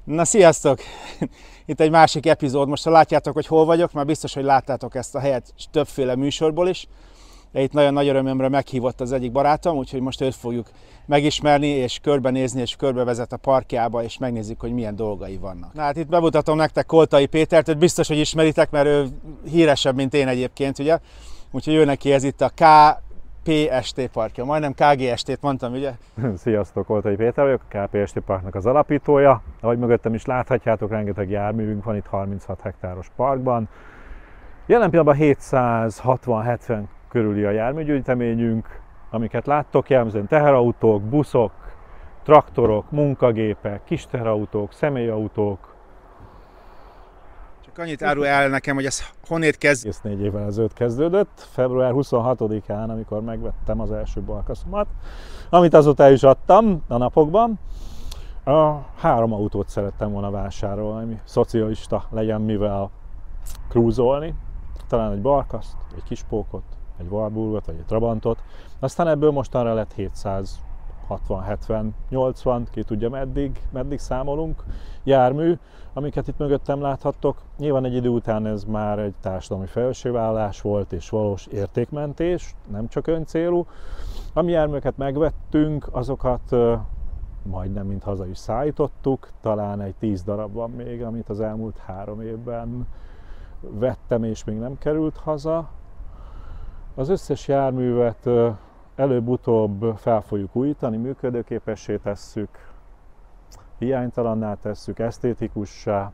Na sziasztok! Itt egy másik epizód. Most ha látjátok, hogy hol vagyok, már biztos, hogy láttátok ezt a helyet többféle műsorból is. De itt nagyon nagy örömömre meghívott az egyik barátom, úgyhogy most őt fogjuk megismerni és körbenézni, és körbevezet a parkjába, és megnézzük, hogy milyen dolgai vannak. Na hát itt bemutatom nektek Koltai Pétert, őt biztos, hogy ismeritek, mert ő híresebb, mint én egyébként, ugye? Úgyhogy ő neki ez itt a KPST parkja, majdnem KGST-t mondtam, ugye? Sziasztok, Koltai Péter vagyok, a KPST parknak az alapítója. Ahogy mögöttem is láthatjátok, rengeteg járművünk van itt 36 hektáros parkban. Jelen pillanatban 760-70 körüli a járműgyűjteményünk, amiket láttok, jellemzően teherautók, buszok, traktorok, munkagépek, kis teherautók, személyautók. Csak annyit árul el nekem, hogy ez honnét kezd? 4 évvel ezelőtt kezdődött, február 26-án, amikor megvettem az első balkaszomat, amit azóta el is adtam a napokban. 3 autót szerettem volna vásárolni, ami szocialista legyen, mivel cruisolni. Talán egy balkaszt, egy kispókot, egy Warburgot vagy egy Trabantot. Aztán ebből mostanra lett 760-70-80, ki tudja meddig számolunk jármű, amiket itt mögöttem láthattok. Nyilván egy idő után ez már egy társadalmi felelősségvállalás volt és valós értékmentés, nem csak öncélú. Ami járműeket megvettünk, azokat majdnem mind haza is szállítottuk, talán egy 10 darab van még, amit az elmúlt 3 évben vettem és még nem került haza. Az összes járművet előbb-utóbb fel fogjuk újítani, működőképessé tesszük, hiánytalanná tesszük, esztétikussá,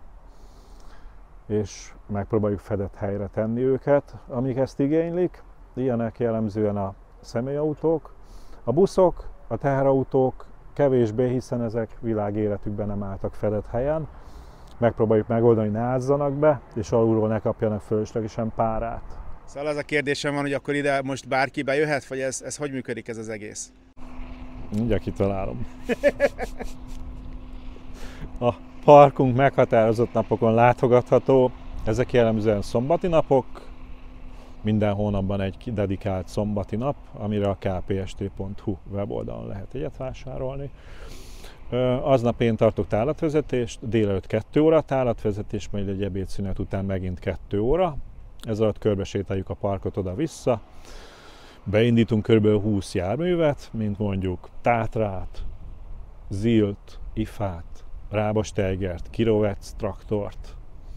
és megpróbáljuk fedett helyre tenni őket, amik ezt igénylik. Ilyenek jellemzően a személyautók, a buszok, a teherautók kevésbé, hiszen ezek világéletükben nem álltak fedett helyen. Megpróbáljuk megoldani, ne ázzanak be, és alulról ne kapjanak fölöslegesen párát. Szóval az a kérdésem van, hogy akkor ide most bárki bejöhet, vagy ez hogy működik ez az egész? Mindjárt kitalálom. A parkunk meghatározott napokon látogatható, ezek jellemzően szombati napok, minden hónapban egy dedikált szombati nap, amire a kpst.hu weboldalon lehet egyet vásárolni. Aznap én tartok tárlatvezetést, délelőtt 2 óra tárlatvezetés, majd egy ebédszünet után megint 2 óra. Ez alatt körbesétáljuk a parkot oda-vissza. Beindítunk kb. 20 járművet, mint mondjuk Tátrát, Zilt, Ifát, Rábas-Teigert, Kirovec traktort.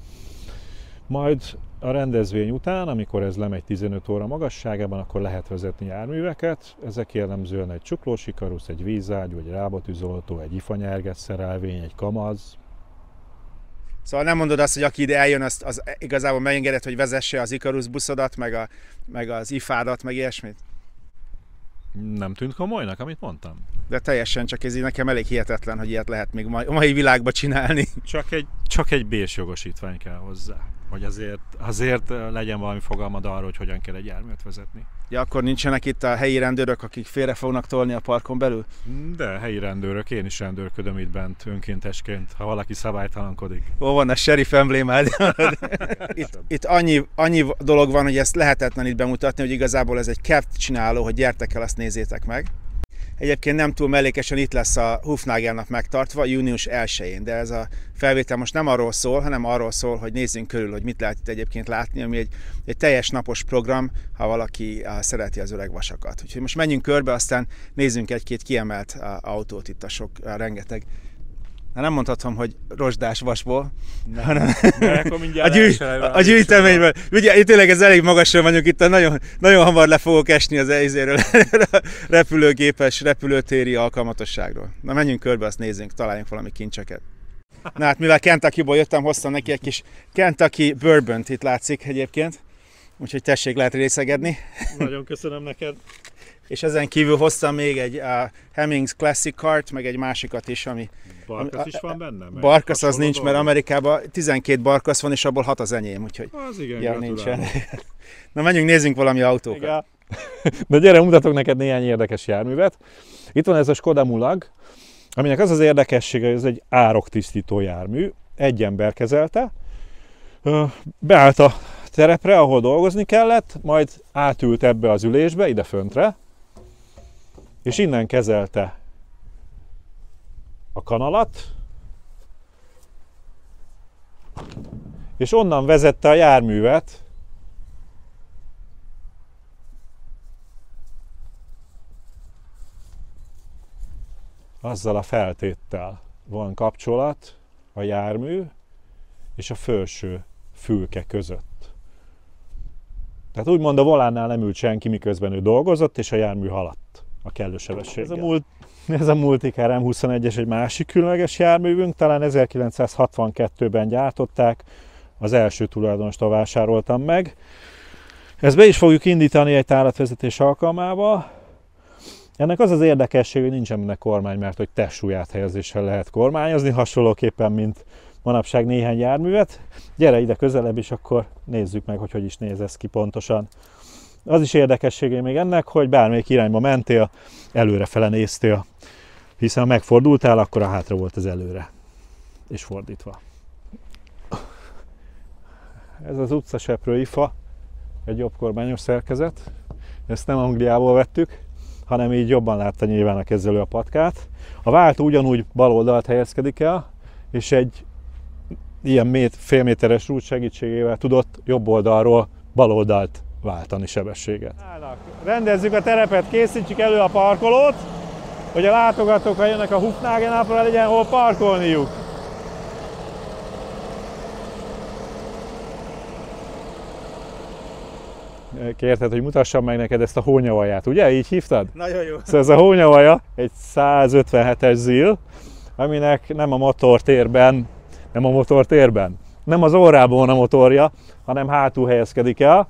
Majd a rendezvény után, amikor ez lemegy 15 óra magasságában, akkor lehet vezetni járműveket. Ezek jellemzően egy csuklós Ikarusz, egy vízágy, vagy rábatűzoltó, egy ifanyerget szerelvény, egy kamaz. Szóval nem mondod azt, hogy aki ide eljön, az igazából megengedett, hogy vezesse az Ikarusz buszodat, meg az ifádat, meg ilyesmit? Nem tűnt komolynak, amit mondtam? De teljesen, csak ez így nekem elég hihetetlen, hogy ilyet lehet még a mai világban csinálni. Csak egy B-s jogosítvány kell hozzá, hogy azért legyen valami fogalmad arról, hogy hogyan kell egy járművet vezetni. Ja, akkor nincsenek itt a helyi rendőrök, akik félre fognak tolni a parkon belül? De helyi rendőrök, én is rendőrködöm itt bent önkéntesként, ha valaki szabálytalankodik. Hol van a sheriff emblémád? itt annyi dolog van, hogy ezt lehetetlen itt bemutatni, hogy igazából ez egy kert csináló, hogy gyertek el, azt nézzétek meg. Egyébként nem túl mellékesen itt lesz a Hufnagelnap megtartva, június 1-én, de ez a felvétel most nem arról szól, hanem arról szól, hogy nézzünk körül, hogy mit lehet itt egyébként látni, ami egy teljes napos program, ha valaki szereti az öreg vasakat. Úgyhogy most menjünk körbe, aztán nézzünk egy-két kiemelt autót itt a rengeteg. Nem mondhatom, hogy rozsdás vasból, hanem a gyűjteményből. Ugye tényleg ez elég magasra vagyunk, itt nagyon, nagyon hamar le fogok esni az ezéről repülőgépes, repülőtéri alkalmatosságról. Na menjünk körbe, azt nézzünk, találjunk valami kincseket. Na hát mivel Kentuckyból jöttem, hoztam neki egy kis Kentucky Bourbont, itt látszik egyébként. Úgyhogy tessék, lehet részegedni. Nagyon köszönöm neked. És ezen kívül hoztam még egy Hemmings Classic Cart, meg egy másikat is, ami... Barkasz is van benne? Barkasz az nincs, mert Amerikában 12 barkasz van, és abból 6 az enyém, úgyhogy... Az igen, nincsen. Na menjünk, nézzünk valami autókat. Igen. De gyere, mutatok neked néhány érdekes járművet. Itt van ez a Skoda Mulag, aminek az az érdekessége, hogy ez egy ároktisztító jármű. Egy ember kezelte, beállt a terepre, ahol dolgozni kellett, majd átült ebbe az ülésbe, ide föntre, és innen kezelte a kanalat, és onnan vezette a járművet azzal a feltéttel van kapcsolat a jármű és a felső fülke között. Tehát úgymond a volánnál nem ült senki, miközben ő dolgozott, és a jármű haladt a kellő sebességgel. Ez a Multicar M21-es egy másik különleges járművünk, talán 1962-ben gyártották, az első tulajdonostól vásároltam meg. Ezt be is fogjuk indítani egy tárlatvezetés alkalmával. Ennek az az érdekesség, hogy nincsen benne kormány, mert hogy testsúlyát helyezéssel lehet kormányozni, hasonlóképpen, mint manapság néhány járművet. Gyere ide közelebb, és akkor nézzük meg, hogy is néz ez ki pontosan. Az is érdekessége még ennek, hogy bármelyik irányba mentél, előrefele néztél, hiszen ha megfordultál, akkor a hátra volt az előre, és fordítva. Ez az utcaseprő IFA, egy jobbkormányos szerkezet. Ezt nem Angliából vettük, hanem így jobban látta nyilván a kezelő a patkát. A váltó ugyanúgy bal oldalt helyezkedik el, és egy ilyen fél méteres rúd segítségével tudott jobb oldalról bal oldalt váltani sebességet. Rendezzük a terepet, készítsük elő a parkolót, hogy a látogatók, ha jönnek a Hufnagenapra, legyen hol parkolniuk. Kérted, hogy mutassam meg neked ezt a hónyavaját, ugye? Így hívtad? Nagyon jó. Szóval ez a hónyavaja egy 157-es ZIL, aminek nem az orrában van a motorja, hanem hátul helyezkedik el.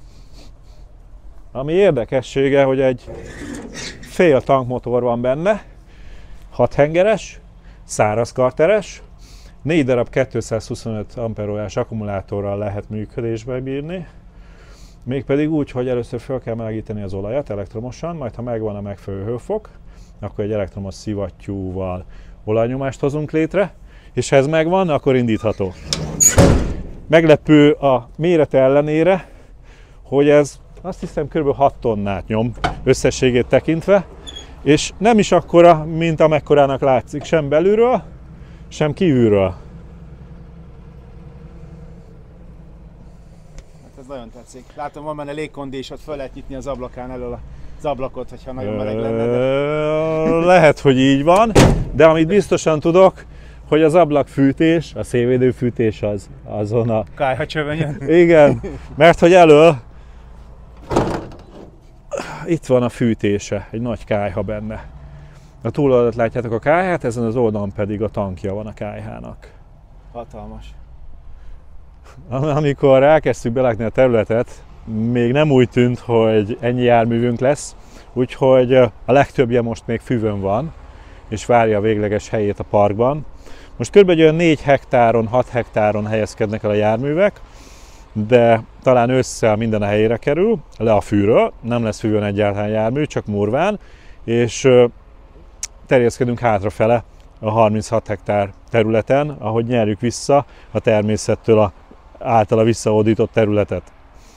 Ami érdekessége, hogy egy fél tankmotor van benne, 6 hengeres, száraz karteres, 4 darab 225 amperórás akkumulátorral lehet működésbe bírni, mégpedig úgy, hogy először fel kell melegíteni az olajat elektromosan, majd ha megvan a megfelelő hőfok, akkor egy elektromos szivattyúval olajnyomást hozunk létre, és ha ez megvan, akkor indítható. Meglepő a mérete ellenére, hogy ez azt hiszem kb. 6 tonnát nyom összességét tekintve, és nem is akkora, mint amekkorának látszik, sem belülről, sem kívülről. Hát ez nagyon tetszik. Látom, van benne légkondi, és ott föl lehet nyitni az ablakán elől az ablakot, hogyha nagyon meleg lenne. De... Lehet, hogy így van, de amit biztosan tudok, hogy az ablakfűtés, a szélvédőfűtés azon a... Kályhacsövön. Igen, mert hogy elől itt van a fűtése, egy nagy kályha benne. A túloldalt látjátok a kályhát, ezen az oldalon pedig a tankja van a kályhának. Hatalmas. Amikor elkezdtük belátni a területet, még nem úgy tűnt, hogy ennyi járművünk lesz, úgyhogy a legtöbbje most még füvön van, és várja a végleges helyét a parkban. Most kb. 4 hektáron, 6 hektáron helyezkednek el a járművek, de talán ősszel minden a helyére kerül, le a fűről, nem lesz fűvön egyáltalán jármű, csak murván, és terjeszkedünk hátrafele a 36 hektár területen, ahogy nyerjük vissza a természettől általa visszahódított területet.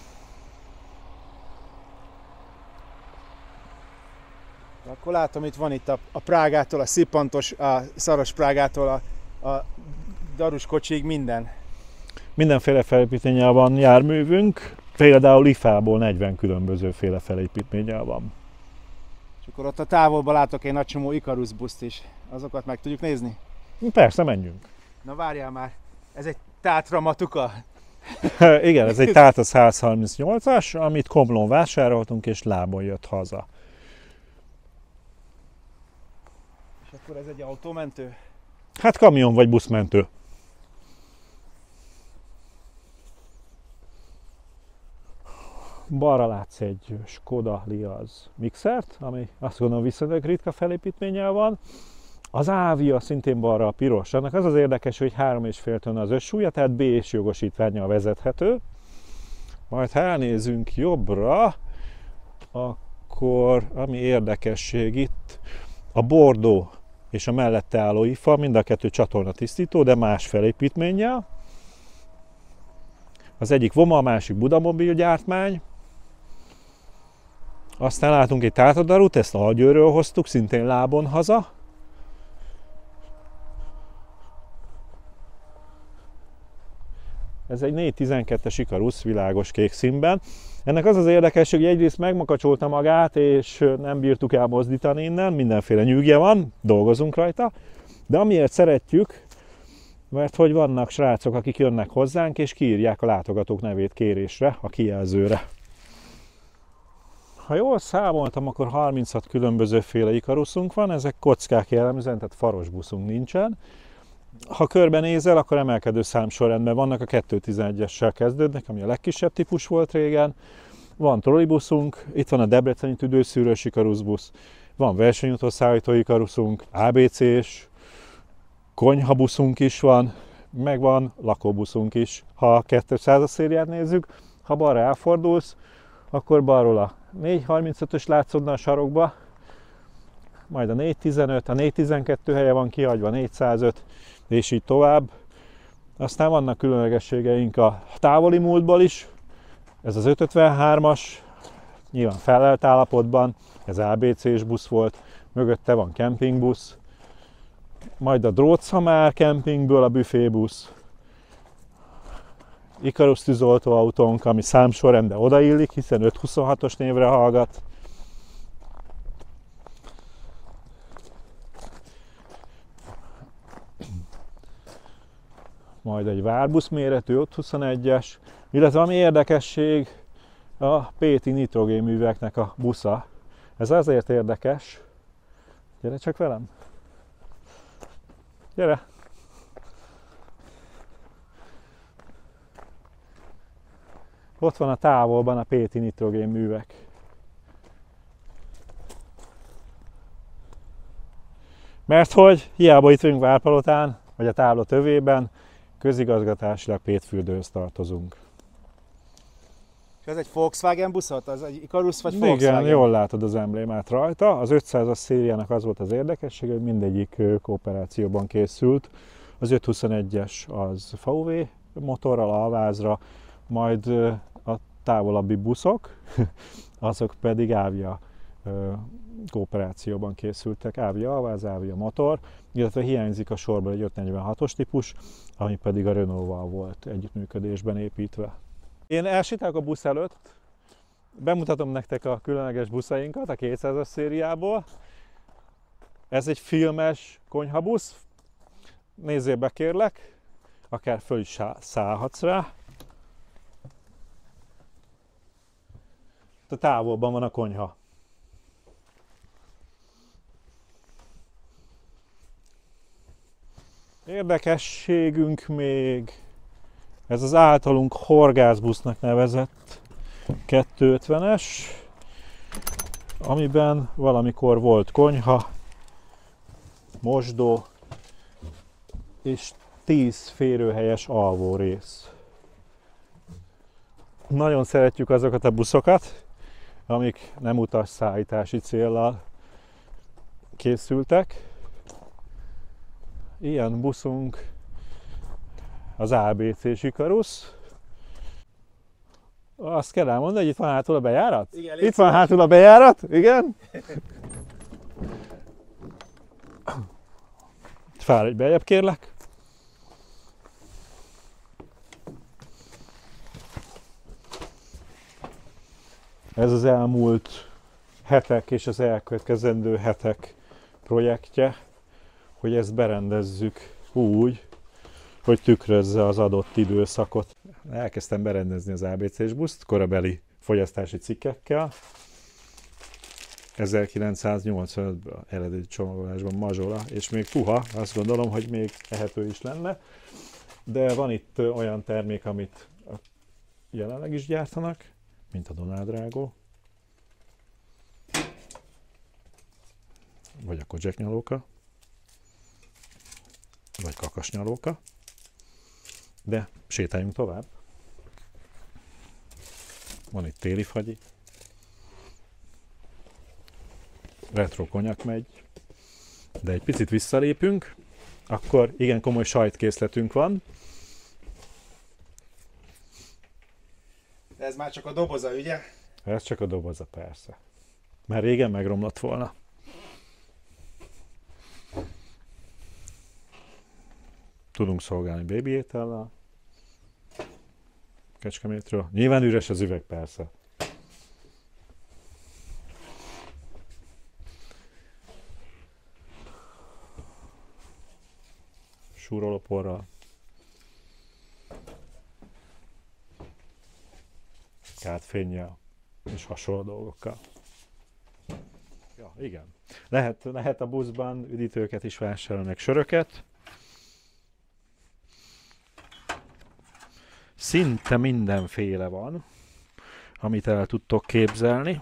Akkor látom, itt van itt a Prágától, a szippantos, a szaros Prágától a darus kocsig minden. Mindenféle felépítménnyel van járművünk, például IFA-ból 40 különbözőféle felépítménnyel van. És akkor ott a távolban látok egy nagy csomó Icarus buszt is. Azokat meg tudjuk nézni? Persze, menjünk. Na várjál már, ez egy Tatra Matuka? Igen, ez egy Tata 138-as, amit Komlón vásároltunk és lábon jött haza. És akkor ez egy autómentő? Hát kamion vagy buszmentő. Balra látsz egy Skoda Liaz mixert, ami azt gondolom viszonylag ritka felépítménnyel van. Az Avia szintén balra a piros. Annak az az érdekes, hogy 3,5 tonna az összsúlya, tehát B-s jogosítvánnyal vezethető. Majd ha elnézünk jobbra, akkor ami érdekesség itt, a Bordeaux és a mellette álló IFA, mind a kettő csatornatisztító, de más felépítménnyel. Az egyik Voma, a másik Budamobil gyártmány. Aztán látunk egy Tata Darut, ezt Algyőrről hoztuk, szintén lábon haza. Ez egy 412-es Ikarus világos kék színben. Ennek az az érdekesség, hogy egyrészt megmakacsolta magát, és nem bírtuk elmozdítani innen, mindenféle nyűgje van, dolgozunk rajta, de amiért szeretjük, mert hogy vannak srácok, akik jönnek hozzánk, és kiírják a látogatók nevét kérésre, a kijelzőre. Ha jól számoltam, akkor 36 különbözőféle Ikaruszunk van, ezek kockák jellemzően, tehát faros buszunk nincsen. Ha körbenézel, akkor emelkedő számsorrendben vannak, a 211-essel kezdődnek, ami a legkisebb típus volt régen. Van trollibuszunk, itt van a debreceni tüdőszűrős Ikaruszbusz, van versenyutószállító Ikaruszunk, ABC-s, konyhabuszunk is van, meg van lakóbuszunk is. Ha a 200-as szériát nézzük, ha balra elfordulsz, akkor balról a 435-ös látszódna a sarokba, majd a 415, a 412 helye van kihagyva, 405, és így tovább. Aztán vannak különlegességeink a távoli múltból is, ez az 553-as, nyilván felelt állapotban, ez ABC-s busz volt, mögötte van kempingbusz, majd a drótszamár kempingből a büfébusz, Ikarus tűzoltóautónk, ami számsorrendben odaillik, hiszen 526-os névre hallgat. Majd egy várbusz méretű 521-es, illetve ami érdekesség, a Péti nitrogénműveknek a busza. Ez azért érdekes, gyere csak velem, gyere! Ott van a távolban a Péti nitrogénművek. Mert hogy hiába itt vagyunk Várpalotán, vagy a tábla tövében, közigazgatásilag Pétfürdőhöz tartozunk. Ez egy Volkswagen buszot? Az egy Ikarus vagy Volkswagen? Igen, jól látod az emblémát rajta. Az 500-as szériának az volt az érdekesség, hogy mindegyik kooperációban készült. Az 521-es az VW motorral, alvázra, majd a távolabbi buszok, azok pedig Avia kooperációban készültek. Avia alváz, Avia motor, illetve hiányzik a sorból egy 546-os típus, ami pedig a Renault-val volt együttműködésben építve. Én elsétálok a busz előtt, bemutatom nektek a különleges buszainkat a 200-as szériából. Ez egy filmes konyhabusz, nézzél be kérlek, akár föl is szállhatsz rá. A távolban van a konyha. Érdekességünk még ez az általunk horgászbusznak nevezett 250-es, amiben valamikor volt konyha, mosdó és 10 férőhelyes alvórész. Nagyon szeretjük azokat a buszokat, amik nem utasszállítási céllal készültek. Ilyen buszunk az ABC-s Ikarus. Azt kell elmondani, hogy itt van hátul a bejárat? Igen, itt van hátul a bejárat, igen. Fáradj beljebb, kérlek. Ez az elmúlt hetek és az elkövetkezendő hetek projektje, hogy ezt berendezzük úgy, hogy tükrözze az adott időszakot. Elkezdtem berendezni az ABC-s buszt korabeli fogyasztási cikkekkel. 1985-ben eredeti csomagolásban mazsola, és még puha, azt gondolom, hogy még ehető is lenne. De van itt olyan termék, amit jelenleg is gyártanak, mint a Donald-rágó, vagy a kozseknyalóka, vagy kakasnyalóka. De sétáljunk tovább. Van itt téli fagyi. Retro konyak megy. De egy picit visszalépünk, akkor igen komoly sajtkészletünk van. De ez már csak a doboza, ugye? Ez csak a doboza, persze. Már régen megromlott volna. Tudunk szolgálni baby étellel. Kecskemétről. Nyilván üres az üveg, persze. Súrolóporral. Kátfénnyel és hasonló dolgokkal. Ja, igen. Lehet a buszban üdítőket is vásárolni, meg söröket. Szinte mindenféle van, amit el tudtok képzelni.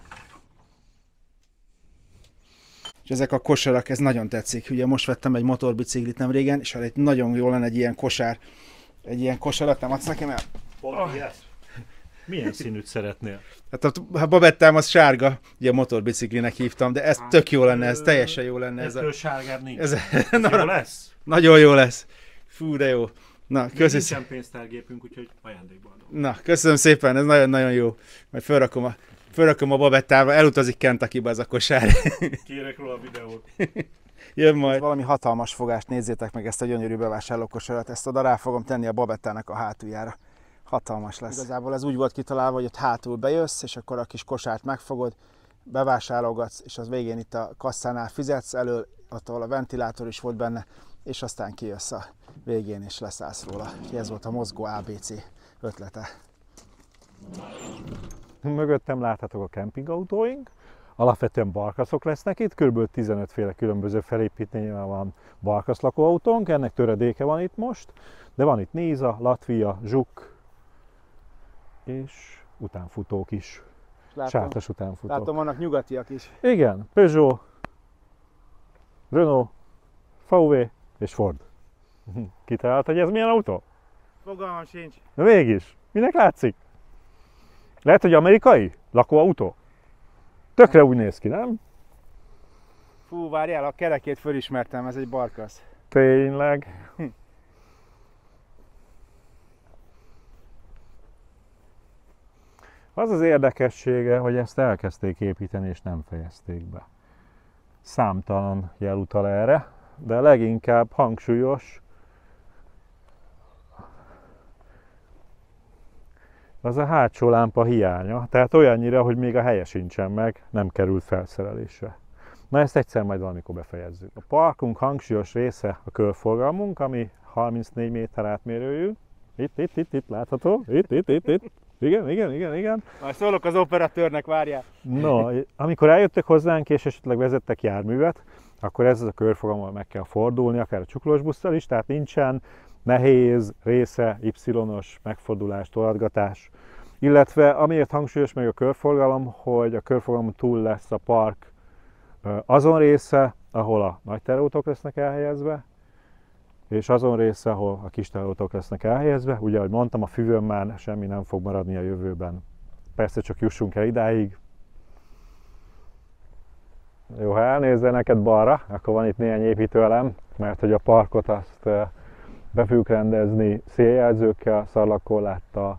És ezek a kosarak, ez nagyon tetszik. Ugye most vettem egy motorbiciklit nem régen, és egy nagyon jó lenne egy ilyen kosár. Egy ilyen kosarat nem adsz nekem el? Milyen színűt szeretnél? Hát a babettám az sárga, ugye a motorbiciklinek hívtam, de ez tök jó lenne, ez teljesen jó lenne. Ettől sárgább nincs. Ez jó lesz? Nagyon jó lesz. Fú, de jó. Na, köszönöm. Nincsen pénztárgépünk, úgyhogy ajándékban adom. Na, köszönöm szépen, ez nagyon-nagyon jó. Majd fölrakom a babettába, elutazik Kentuckyba ez a kosár. Kérek róla a videót. Jön majd. Valami hatalmas fogást, nézzétek meg ezt a gyönyörű bevásárlókosarat, ezt oda rá fogom tenni a babettának a hátuljára. Hatalmas lesz. Igazából ez úgy volt kitalálva, hogy ott hátul bejössz, és akkor a kis kosárt megfogod, bevásárolgatsz, és az végén itt a kasszánál fizetsz elől, ott ahol a ventilátor is volt benne, és aztán kijössz a végén, és leszállsz róla. Úgyhogy ez volt a mozgó ABC ötlete. Mögöttem láthatók a kempingautóink. Alapvetően barkaszok lesznek itt, kb. 15 féle különböző felépítményben van barkaszlakóautónk, ennek töredéke van itt most, de van itt Niza, Latvia, Zsuk, és utánfutók is. Sártas utánfutók. Látom, vannak nyugatiak is. Igen, Peugeot, Renault, VW és Ford. Kitalált, hogy ez milyen autó? Fogalmam sincs. De mégis, minek látszik? Lehet, hogy amerikai lakóautó? Tökre úgy néz ki, nem? Fú, várjál, a kerekét fölismertem, ez egy barkasz. Tényleg. Az az érdekessége, hogy ezt elkezdték építeni és nem fejezték be. Számtalan jel utal erre, de leginkább hangsúlyos az a hátsó lámpa hiánya, tehát olyannyira, hogy még a helye sincsen meg, nem került felszerelésre. Na ezt egyszer majd valamikor befejezzük. A parkunk hangsúlyos része a körforgalmunk, ami 34 méter átmérőjű. Itt látható. Itt. Igen. Majd szólok az operatőrnek, várjál. No, amikor eljöttek hozzánk és esetleg vezettek járművet, akkor ez a körforgalommal meg kell fordulni, akár a csuklós busszal is, tehát nincsen nehéz része, y-os megfordulás, tolatgatás. Illetve amiért hangsúlyos meg a körforgalom, hogy a körforgalom túl lesz a park azon része, ahol a nagy terautók lesznek elhelyezve, és azon része, ahol a kis terautók lesznek elhelyezve. Ugye, ahogy mondtam, a füvön már semmi nem fog maradni a jövőben. Persze csak jussunk el idáig. Jó, ha elnézzel neked balra, akkor van itt néhány építőelem, mert hogy a parkot azt be fogjuk rendezni széljelzőkkel, szarlakkorláttal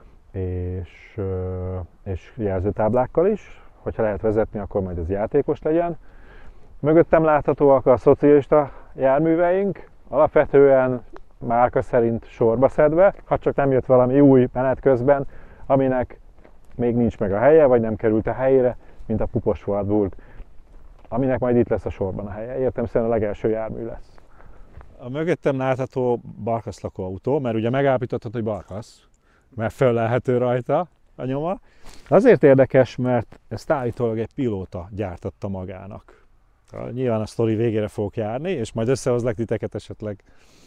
és jelzőtáblákkal is. Hogyha lehet vezetni, akkor majd ez játékos legyen. Mögöttem láthatóak a szocialista járműveink, alapvetően márka szerint sorba szedve, ha csak nem jött valami új menet közben, aminek még nincs meg a helye, vagy nem került a helyére, mint a Pupos Wartburg, aminek majd itt lesz a sorban a helye. Értelemszerűen a legelső jármű lesz. A mögöttem látható barkasz lakóautó, mert ugye megállapíthatod, hogy barkasz, mert föllelhető rajta a nyoma. Azért érdekes, mert ezt állítólag egy pilóta gyártatta magának. Nyilván a sztori végére fogok járni, és majd összehozlak titeket esetleg.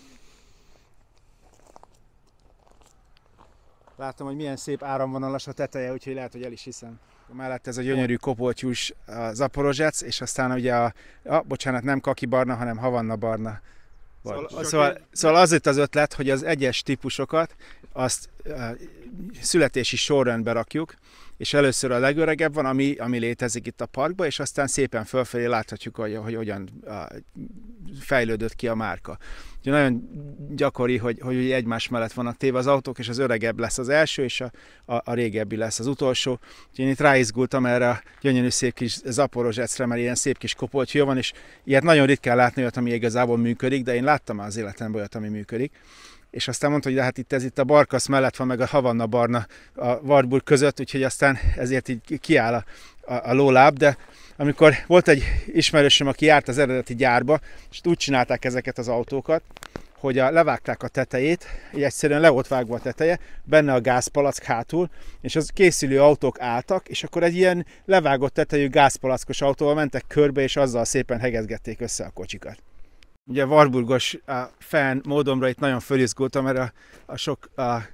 Látom, hogy milyen szép áramvonalas a teteje, úgyhogy lehet, hogy el is hiszem. Mellett ez a gyönyörű kopoltyús Zaporozsec, és aztán ugye bocsánat, nem kaki barna, hanem havanna barna. Szóval az itt az ötlet, hogy az egyes típusokat azt születési sorrendbe rakjuk, és először a legöregebb van, ami létezik itt a parkban, és aztán szépen fölfelé láthatjuk, hogy hogyan fejlődött ki a márka. Ugye nagyon gyakori, hogy egymás mellett vannak téve az autók, és az öregebb lesz az első, és a régebbi lesz az utolsó. Úgyhogy én itt ráizgultam erre a gyönyörű szép kis Zaporozsecre, mert ilyen szép kis kopoltyúja van, és ilyet nagyon ritkán látni olyat, ami igazából működik, de én láttam már az életemben olyat, ami működik. és aztán mondta, hogy de hát ez itt a Barkasz mellett van, meg a Havanna barna a Wartburg között, úgyhogy aztán ezért így kiáll a lóláb, de amikor volt egy ismerősöm, aki járt az eredeti gyárba, és úgy csinálták ezeket az autókat, hogy levágták a tetejét, így egyszerűen le volt vágva a teteje, benne a gázpalack hátul, és az készülő autók álltak, és akkor egy ilyen levágott tetejű gázpalackos autóval mentek körbe, és azzal szépen hegezgették össze a kocsikat. Ugye Wartburgos fan módomra itt nagyon fölizgultam erre a sok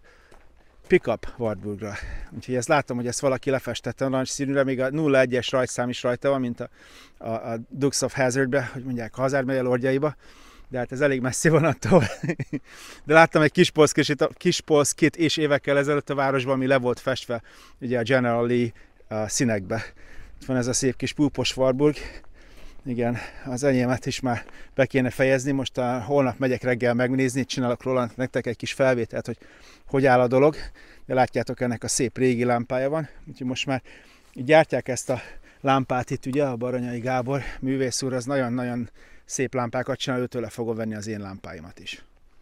pickup Wartburgra. Úgyhogy ezt látom, hogy ezt valaki lefestette a narancsszínűre, még a 01-es rajtszám is rajta van, mint a Dukes of Hazzardbe, hogy mondják, a Hazard megye lordjaiba. De hát ez elég messzi van attól. De láttam egy kispolszkit is évekkel ezelőtt a városban, ami le volt festve ugye a General Lee színekbe. Itt van ez a szép kis púpos Wartburg. Igen, az enyémet is már be kéne fejezni. Most holnap megyek reggel megnézni, csinálok róla nektek egy kis felvételt, hogy áll a dolog. De látjátok, ennek a szép régi lámpája van. Úgyhogy most már gyártják ezt a lámpát itt, ugye, a Baranyai Gábor művész úr, az nagyon-nagyon szép lámpákat csinál, őtőle fogom venni az én lámpáimat is.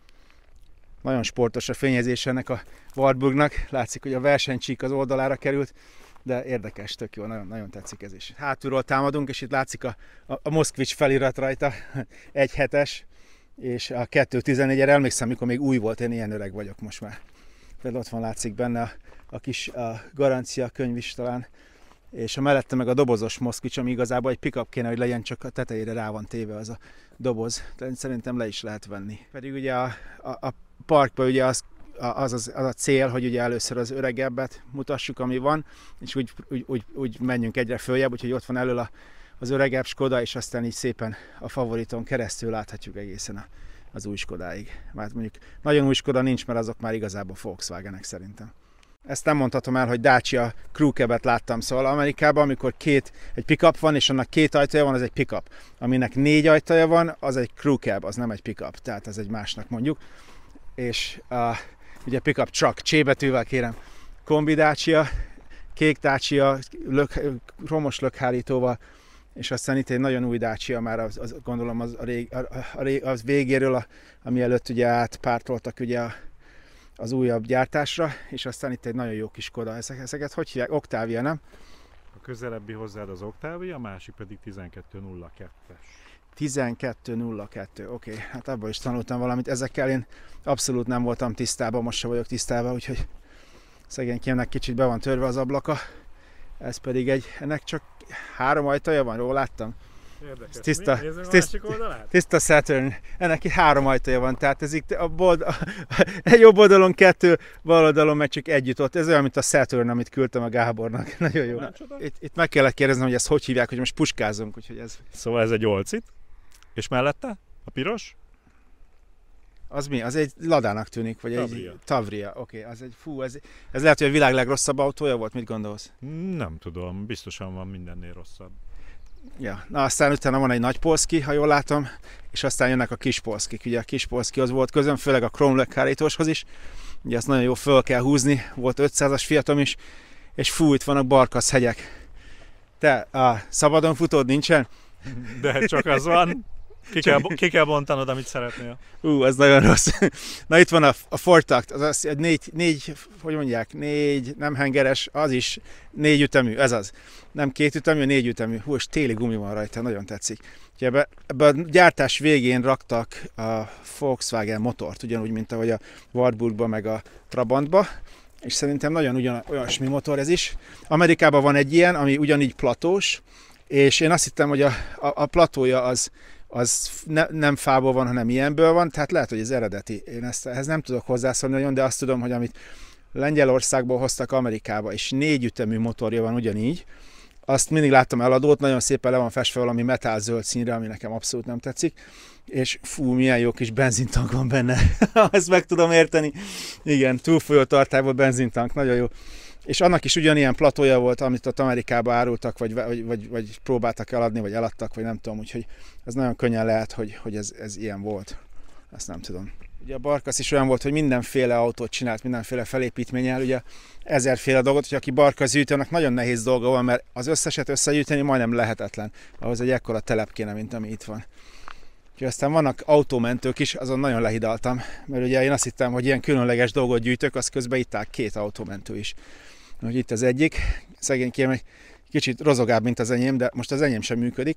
Nagyon sportos a fényezés ennek a Wartburgnak. Látszik, hogy a versenycsík az oldalára került, de érdekes, tök jó, nagyon, nagyon tetszik ez is. Hátulról támadunk, és itt látszik a Moszkvics felirat rajta, 1.7-es, és a 2.14-re emlékszem, mikor még új volt, én ilyen öreg vagyok most már. Például ott van, látszik benne a kis garancia könyv is talán, és a mellette meg a dobozos Moszkvics, ami igazából egy pickup kéne, hogy legyen, csak a tetejére rá van téve az a doboz. Tehát szerintem le is lehet venni. Pedig ugye a parkban ugye az a cél, hogy ugye először az öregebbet mutassuk, ami van, és úgy menjünk egyre följebb, úgyhogy ott van elől az öregebb Skoda, és aztán így szépen a favoriton keresztül láthatjuk egészen az új Skodáig. Mert mondjuk nagyon új Skoda nincs, mert azok már igazából Volkswagenek szerintem. Ezt nem mondhatom el, hogy Dacia Crew Cab-et láttam, szóval Amerikában, amikor egy pickup van, és annak 2 ajtaja van, az egy pickup. Aminek 4 ajtaja van, az egy Crew Cab, az nem egy pickup, tehát az egy másnak mondjuk. És ugye pickup truck, csébetűvel kérem, kombi Dacia, kék Dacia, romos lökhárítóval, és aztán itt egy nagyon új Dacia, már gondolom az végéről, ami előtt ugye átpártoltak ugye az újabb gyártásra, és aztán itt egy nagyon jó kis Skoda. Ezeket hogy hívják? Octavia, nem? A közelebbi hozzád az Octavia, a másik pedig 1202-es. 1202, oké. Hát abból is tanultam valamit. Ezekkel én abszolút nem voltam tisztában, most se vagyok tisztában, úgyhogy szegénykémnek kicsit be van törve az ablaka. Ez pedig ennek csak 3 ajtaja van, jól láttam? Érdekes. Tiszta Saturn. Ennek itt 3 ajtaja van, tehát ez itt egy jobb oldalon 2, bal oldalon meg csak 1 jutott. Ez olyan, mint a Saturn, amit küldtem a Gábornak. Nagyon jó. Itt meg kellett kérdeznem, hogy ezt hogy hívják, hogy most puskázunk, úgyhogy ez... Szóval ez egy olcit, és mellette a piros? Az mi? Az egy Ladának tűnik, vagy Tavria. Egy Tavria. Oké, az egy ez lehet, hogy a világ legrosszabb autója volt, mit gondolsz? Nem tudom, biztosan van mindennél rosszabb. Ja, na aztán utána van egy nagy polszki, ha jól látom, és aztán jönnek a kis polszkik. Ugye a kis polszkihoz volt közöm, főleg a Chrome lökhárítóshoz is. Ugye azt nagyon jó föl kell húzni, volt 500-as Fiatom is, és itt vannak Barkasz hegyek. Te, szabadon futód nincsen? De csak az van. Ki kell bontanod, amit szeretnél. Az nagyon rossz. Na itt van a Fortakt, az négy, nem hengeres, az is 4 ütemű, ez az. Nem 2 ütemű, 4 ütemű. És téli gumi van rajta, nagyon tetszik. Ebbe a gyártás végén raktak a Volkswagen motort, ugyanúgy, mint ahogy a Wartburgba meg a Trabantba, és szerintem nagyon olyasmi motor ez is. Amerikában van egy ilyen, ami ugyanígy platós, és én azt hittem, hogy a platója az nem fából van, hanem ilyenből van, tehát lehet, hogy ez eredeti. Én ehhez nem tudok hozzászólni nagyon, de azt tudom, hogy amit Lengyelországból hoztak Amerikába, és 4 ütemű motorja van ugyanígy, azt mindig láttam eladót, nagyon szépen le van festve valami metálzöld színre, ami nekem abszolút nem tetszik, és milyen jó kis benzintank van benne, ezt meg tudom érteni. Igen, túlfolyó tartályból benzintank, nagyon jó. És annak is ugyanilyen platója volt, amit ott Amerikába árultak, vagy próbáltak eladni, vagy eladtak, vagy nem tudom, úgyhogy ez nagyon könnyen lehet, hogy ez ilyen volt. Ezt nem tudom. Ugye a Barkasz is olyan volt, hogy mindenféle autót csinált, mindenféle felépítménnyel, ugye 1000-féle dolgot, hogy aki Barkasz gyűjtő, annak nagyon nehéz dolga van, mert az összeset összegyűjteni majdnem lehetetlen. Ahhoz egy ekkora telep kéne, mint ami itt van. Úgyhogy aztán vannak autómentők is, azon nagyon lehidaltam, mert ugye én azt hittem, hogy ilyen különleges dolgot gyűjtök, az közben itt áll 2 autómentő is. Úgyhogy itt az egyik, szegénykém egy kicsit rozogább, mint az enyém, de most az enyém sem működik.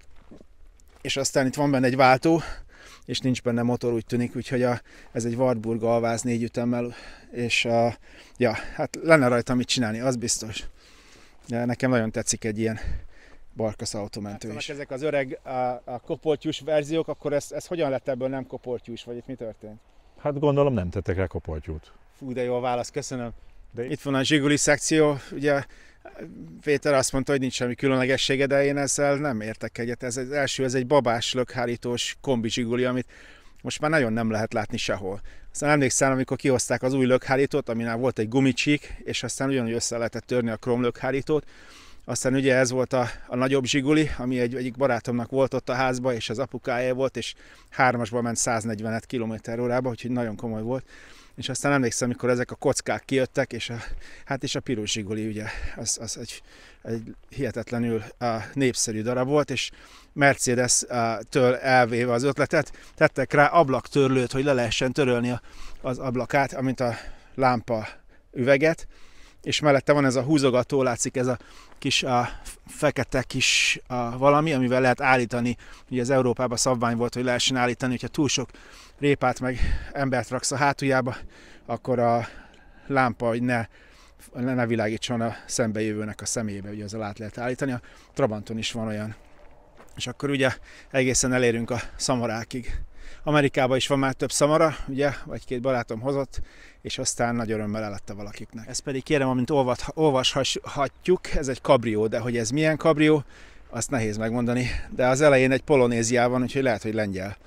És aztán itt van benne egy váltó, és nincs benne motor, úgy tűnik, úgyhogy ez egy Wartburg Alváz 4 ütemmel, és ja, hát lenne rajta mit csinálni, az biztos. De nekem nagyon tetszik egy ilyen barkasz autómentő is. Ezek az öreg a kopoltyús verziók, akkor ez hogyan lett ebből nem kopoltyús, vagy itt mi történt? Hát gondolom nem tettek rá kopoltyút. Fú, de jó a válasz, köszönöm. De itt van a Zsiguli szekció, ugye Péter azt mondta, hogy nincs semmi különlegessége, de én ezzel nem értek egyet. Ez az első, ez egy babás lökhárítós kombi Zsiguli, amit most már nagyon nem lehet látni sehol. Aztán emlékszem, amikor kihozták az új lökhárítót, aminál volt egy gumicsík, és aztán ugyanúgy össze lehetett törni a krom lökhárítót. Aztán ugye ez volt a nagyobb Zsiguli, ami egyik barátomnak volt ott a házba, és az apukája volt, és 3-asban ment 140 km/h, úgyhogy nagyon komoly volt. És aztán emlékszem, amikor ezek a kockák kijöttek, és a piros Zsiguli, ugye, az egy hihetetlenül népszerű darab volt, és Mercedes-től elvéve az ötletet, tettek rá ablaktörlőt, hogy le lehessen törölni az ablakát, amint a lámpa üveget, és mellette van ez a húzogató, látszik ez a kis fekete kis valami, amivel lehet állítani. Ugye az Európában szabvány volt, hogy lehessen állítani, hogyha túl sok répát meg embert raksz a hátuljába, akkor a lámpa hogy ne világítson a szembejövőnek a szemébe, ugye azzal át lehet állítani. A Trabanton is van olyan. És akkor ugye egészen elérünk a szamarákig. Amerikában is van már több szamara, ugye, vagy 2 barátom hozott, és aztán nagy örömmel eladta valakiknek. Ezt pedig kérem, amint olvashatjuk, ez egy kabrió, de hogy ez milyen kabrió, azt nehéz megmondani. De az elején egy Polonéziában, úgyhogy lehet, hogy lengyel.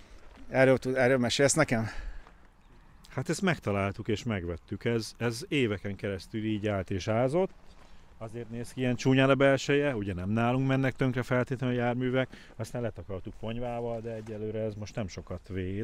Erről mesélsz nekem? Hát ezt megtaláltuk és megvettük. Ez éveken keresztül így állt és ázott. Azért néz ki ilyen csúnyán a belseje, ugye nem nálunk mennek tönkre feltétlenül a járművek, aztán letakartuk ponyvával, de egyelőre ez most nem sokat véd.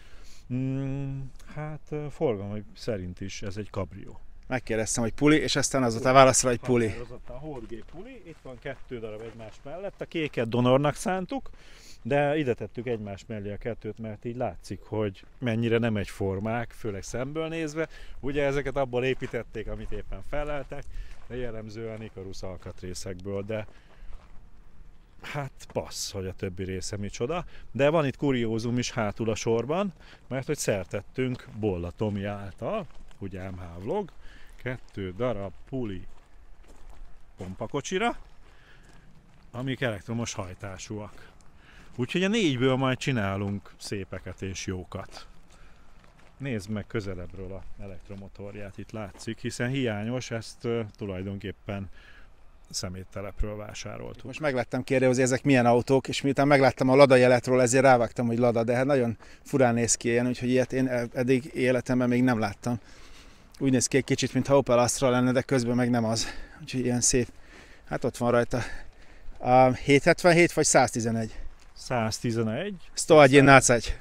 Hát forgalom szerint is ez egy kabrió. Megkérdeztem, hogy puli, és aztán az a válaszra, hogy puli. A hordgép puli, itt van 2 darab egymás mellett, a kéket donornak szántuk, de ide tettük egymás mellé a 2-t, mert így látszik, hogy mennyire nem egyformák, főleg szemből nézve. Ugye ezeket abból építették, amit éppen feleltek, de jellemzően Ikarus alkatrészekből, de hát passz, hogy a többi része micsoda. De van itt kuriózum is hátul a sorban, mert hogy szertettünk Bolla Tomi által, ugye MH Vlog, 2 darab puli pompakocsira, amik elektromos hajtásúak. Úgyhogy a 4-ből majd csinálunk szépeket és jókat. Nézd meg közelebbről a elektromotorját, itt látszik, hiszen hiányos, ezt tulajdonképpen szeméttelepről vásároltuk. Most meglettem kérdezni, hogy ezek milyen autók, és miután megláttam a Lada jeletről, ezért rávágtam, hogy Lada, de hát nagyon furán néz ki ilyen, úgyhogy ilyet én eddig életemben még nem láttam. Úgy néz ki egy kicsit, mintha Opel Astra lenne, de közben meg nem az. Úgyhogy ilyen szép. Hát ott van rajta. 777 vagy 111? 111. 111.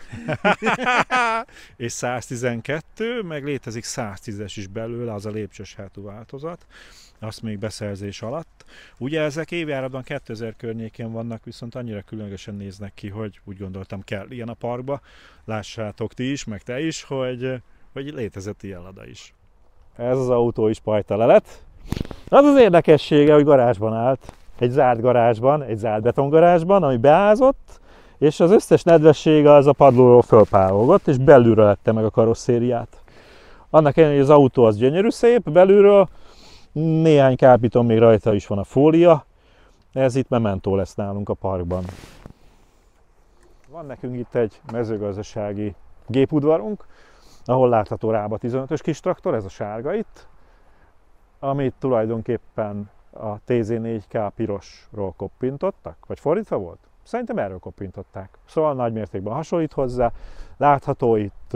És 112, meg létezik 110-es is belőle, az a lépcsős hátú változat, azt még beszerzés alatt. Ugye ezek évjáratban 2000 környékén vannak, viszont annyira különlegesen néznek ki, hogy úgy gondoltam kell ilyen a parkba. Lássátok ti is, meg te is, hogy létezett ilyen Lada is. Ez az autó is pajtale lett. Az az érdekessége, hogy garázsban állt. Egy zárt garázsban, egy zárt betongarázsban, ami beázott, és az összes nedvessége az a padlóról fölpárolgott, és belülről lette meg a karosszériát. Annak ellenére, hogy az autó az gyönyörű szép, belülről néhány kápíton még rajta is van a fólia, ez itt mementó lesz nálunk a parkban. Van nekünk itt egy mezőgazdasági gépudvarunk, ahol látható Rába 15-ös kis traktor, ez a sárga itt, amit tulajdonképpen a TZ4K pirosról koppintottak, vagy fordítva volt? Szerintem erről koppintották. Szóval nagy mértékben hasonlít hozzá. Látható itt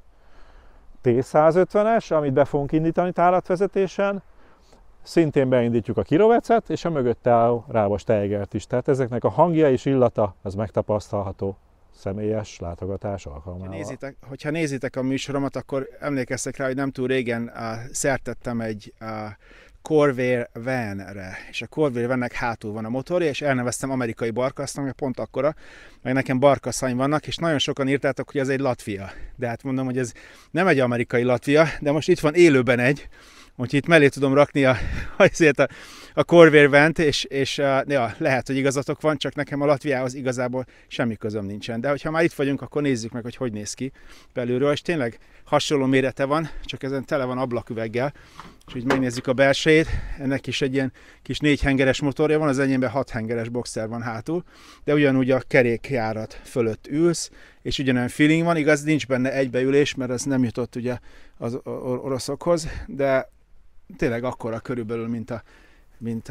T150-es, amit be fogunk indítani tálatvezetésen. Szintén beindítjuk a Kirovecet, és a mögötte álló Rábas Teigert is. Tehát ezeknek a hangja és illata, az megtapasztalható személyes látogatás alkalmával. Hogyha nézitek a műsoromat, akkor emlékeztek rá, hogy nem túl régen szertettem egy Corvair Van-re, és a Corvair Van-nek hátul van a motorja, és elneveztem amerikai barkasznak, mert pont akkora, meg nekem barkaszaim vannak, és nagyon sokan írtátok, hogy ez egy Latvia. De hát mondom, hogy ez nem egy amerikai Latvia, de most itt van élőben egy, úgyhogy itt mellé tudom rakni a Corvair Van-t, és ja, lehet, hogy igazatok van, csak nekem a Latviához igazából semmi közöm nincsen. De hogyha már itt vagyunk, akkor nézzük meg, hogy néz ki belülről, és tényleg hasonló mérete van, csak ezen tele van ablaküveggel, és így megnézzük a belsejét, ennek is egy ilyen kis 4 hengeres motorja van, az enyémben 6 hengeres boxer van hátul, de ugyanúgy a kerékjárat fölött ülsz, és ugyanolyan feeling van, igaz, nincs benne egybeülés, mert ez nem jutott ugye az oroszokhoz, de tényleg akkora körülbelül, mint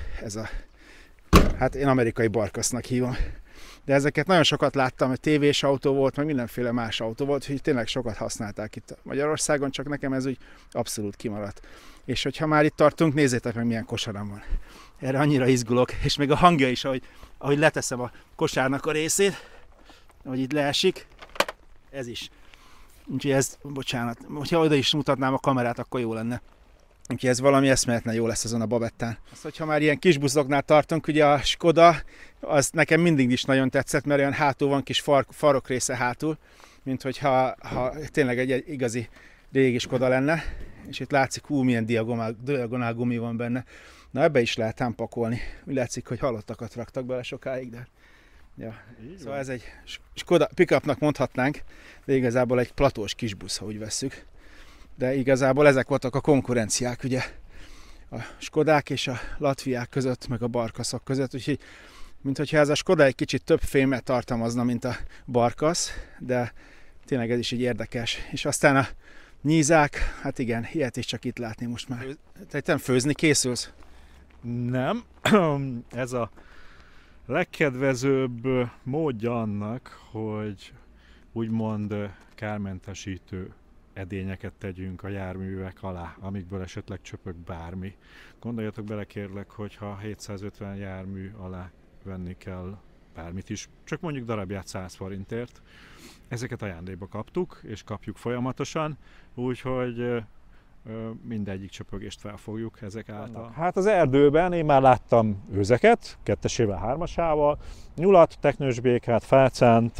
hát én amerikai barkasznak hívom. De ezeket nagyon sokat láttam, hogy tévés autó volt, meg mindenféle más autó volt, hogy tényleg sokat használták itt Magyarországon, csak nekem ez úgy abszolút kimaradt. És hogyha már itt tartunk, nézzétek meg, milyen kosaram van. Erre annyira izgulok, és még a hangja is, ahogy leteszem a kosárnak a részét, ahogy itt leesik, ez is. Úgyhogy ez, bocsánat, hogyha oda is mutatnám a kamerát, akkor jó lenne. Úgyhogy ez valami eszméletlen jó lesz azon a babettán. Azt, hogyha már ilyen kis buszoknál tartunk, ugye a Skoda, az nekem mindig is nagyon tetszett, mert olyan hátul van kis farok része hátul, mint hogyha tényleg egy igazi régi Skoda lenne. És itt látszik, milyen diagonál gumi van benne. Na, ebbe is lehet ám pakolni. Úgy látszik, hogy halottakat raktak bele sokáig, de... Ja. Szóval ez egy Skoda pickupnak mondhatnánk, de igazából egy platós kis busz, ha úgy vesszük. De igazából ezek voltak a konkurenciák, ugye, a Skodák és a Latviák között, meg a barkaszok között, úgyhogy minthogyha ez a Skoda egy kicsit több fémet tartalmazna, mint a barkasz, de tényleg ez is így érdekes. És aztán a nyízák, hát igen, ilyet is csak itt látni most már. Te nem főzni készülsz? Nem, ez a legkedvezőbb módja annak, hogy úgymond kármentesítő edényeket tegyünk a járművek alá, amikből esetleg csöpög bármi. Gondoljatok bele kérlek, hogyha 750 jármű alá venni kell bármit is, csak mondjuk darabját 100 forintért. Ezeket ajándékba kaptuk, és kapjuk folyamatosan, úgyhogy mindegyik csöpögést felfogjuk ezek által. Hát az erdőben én már láttam őzeket, 2-esével, 3-asával, nyulat, teknősbékát, fácánt,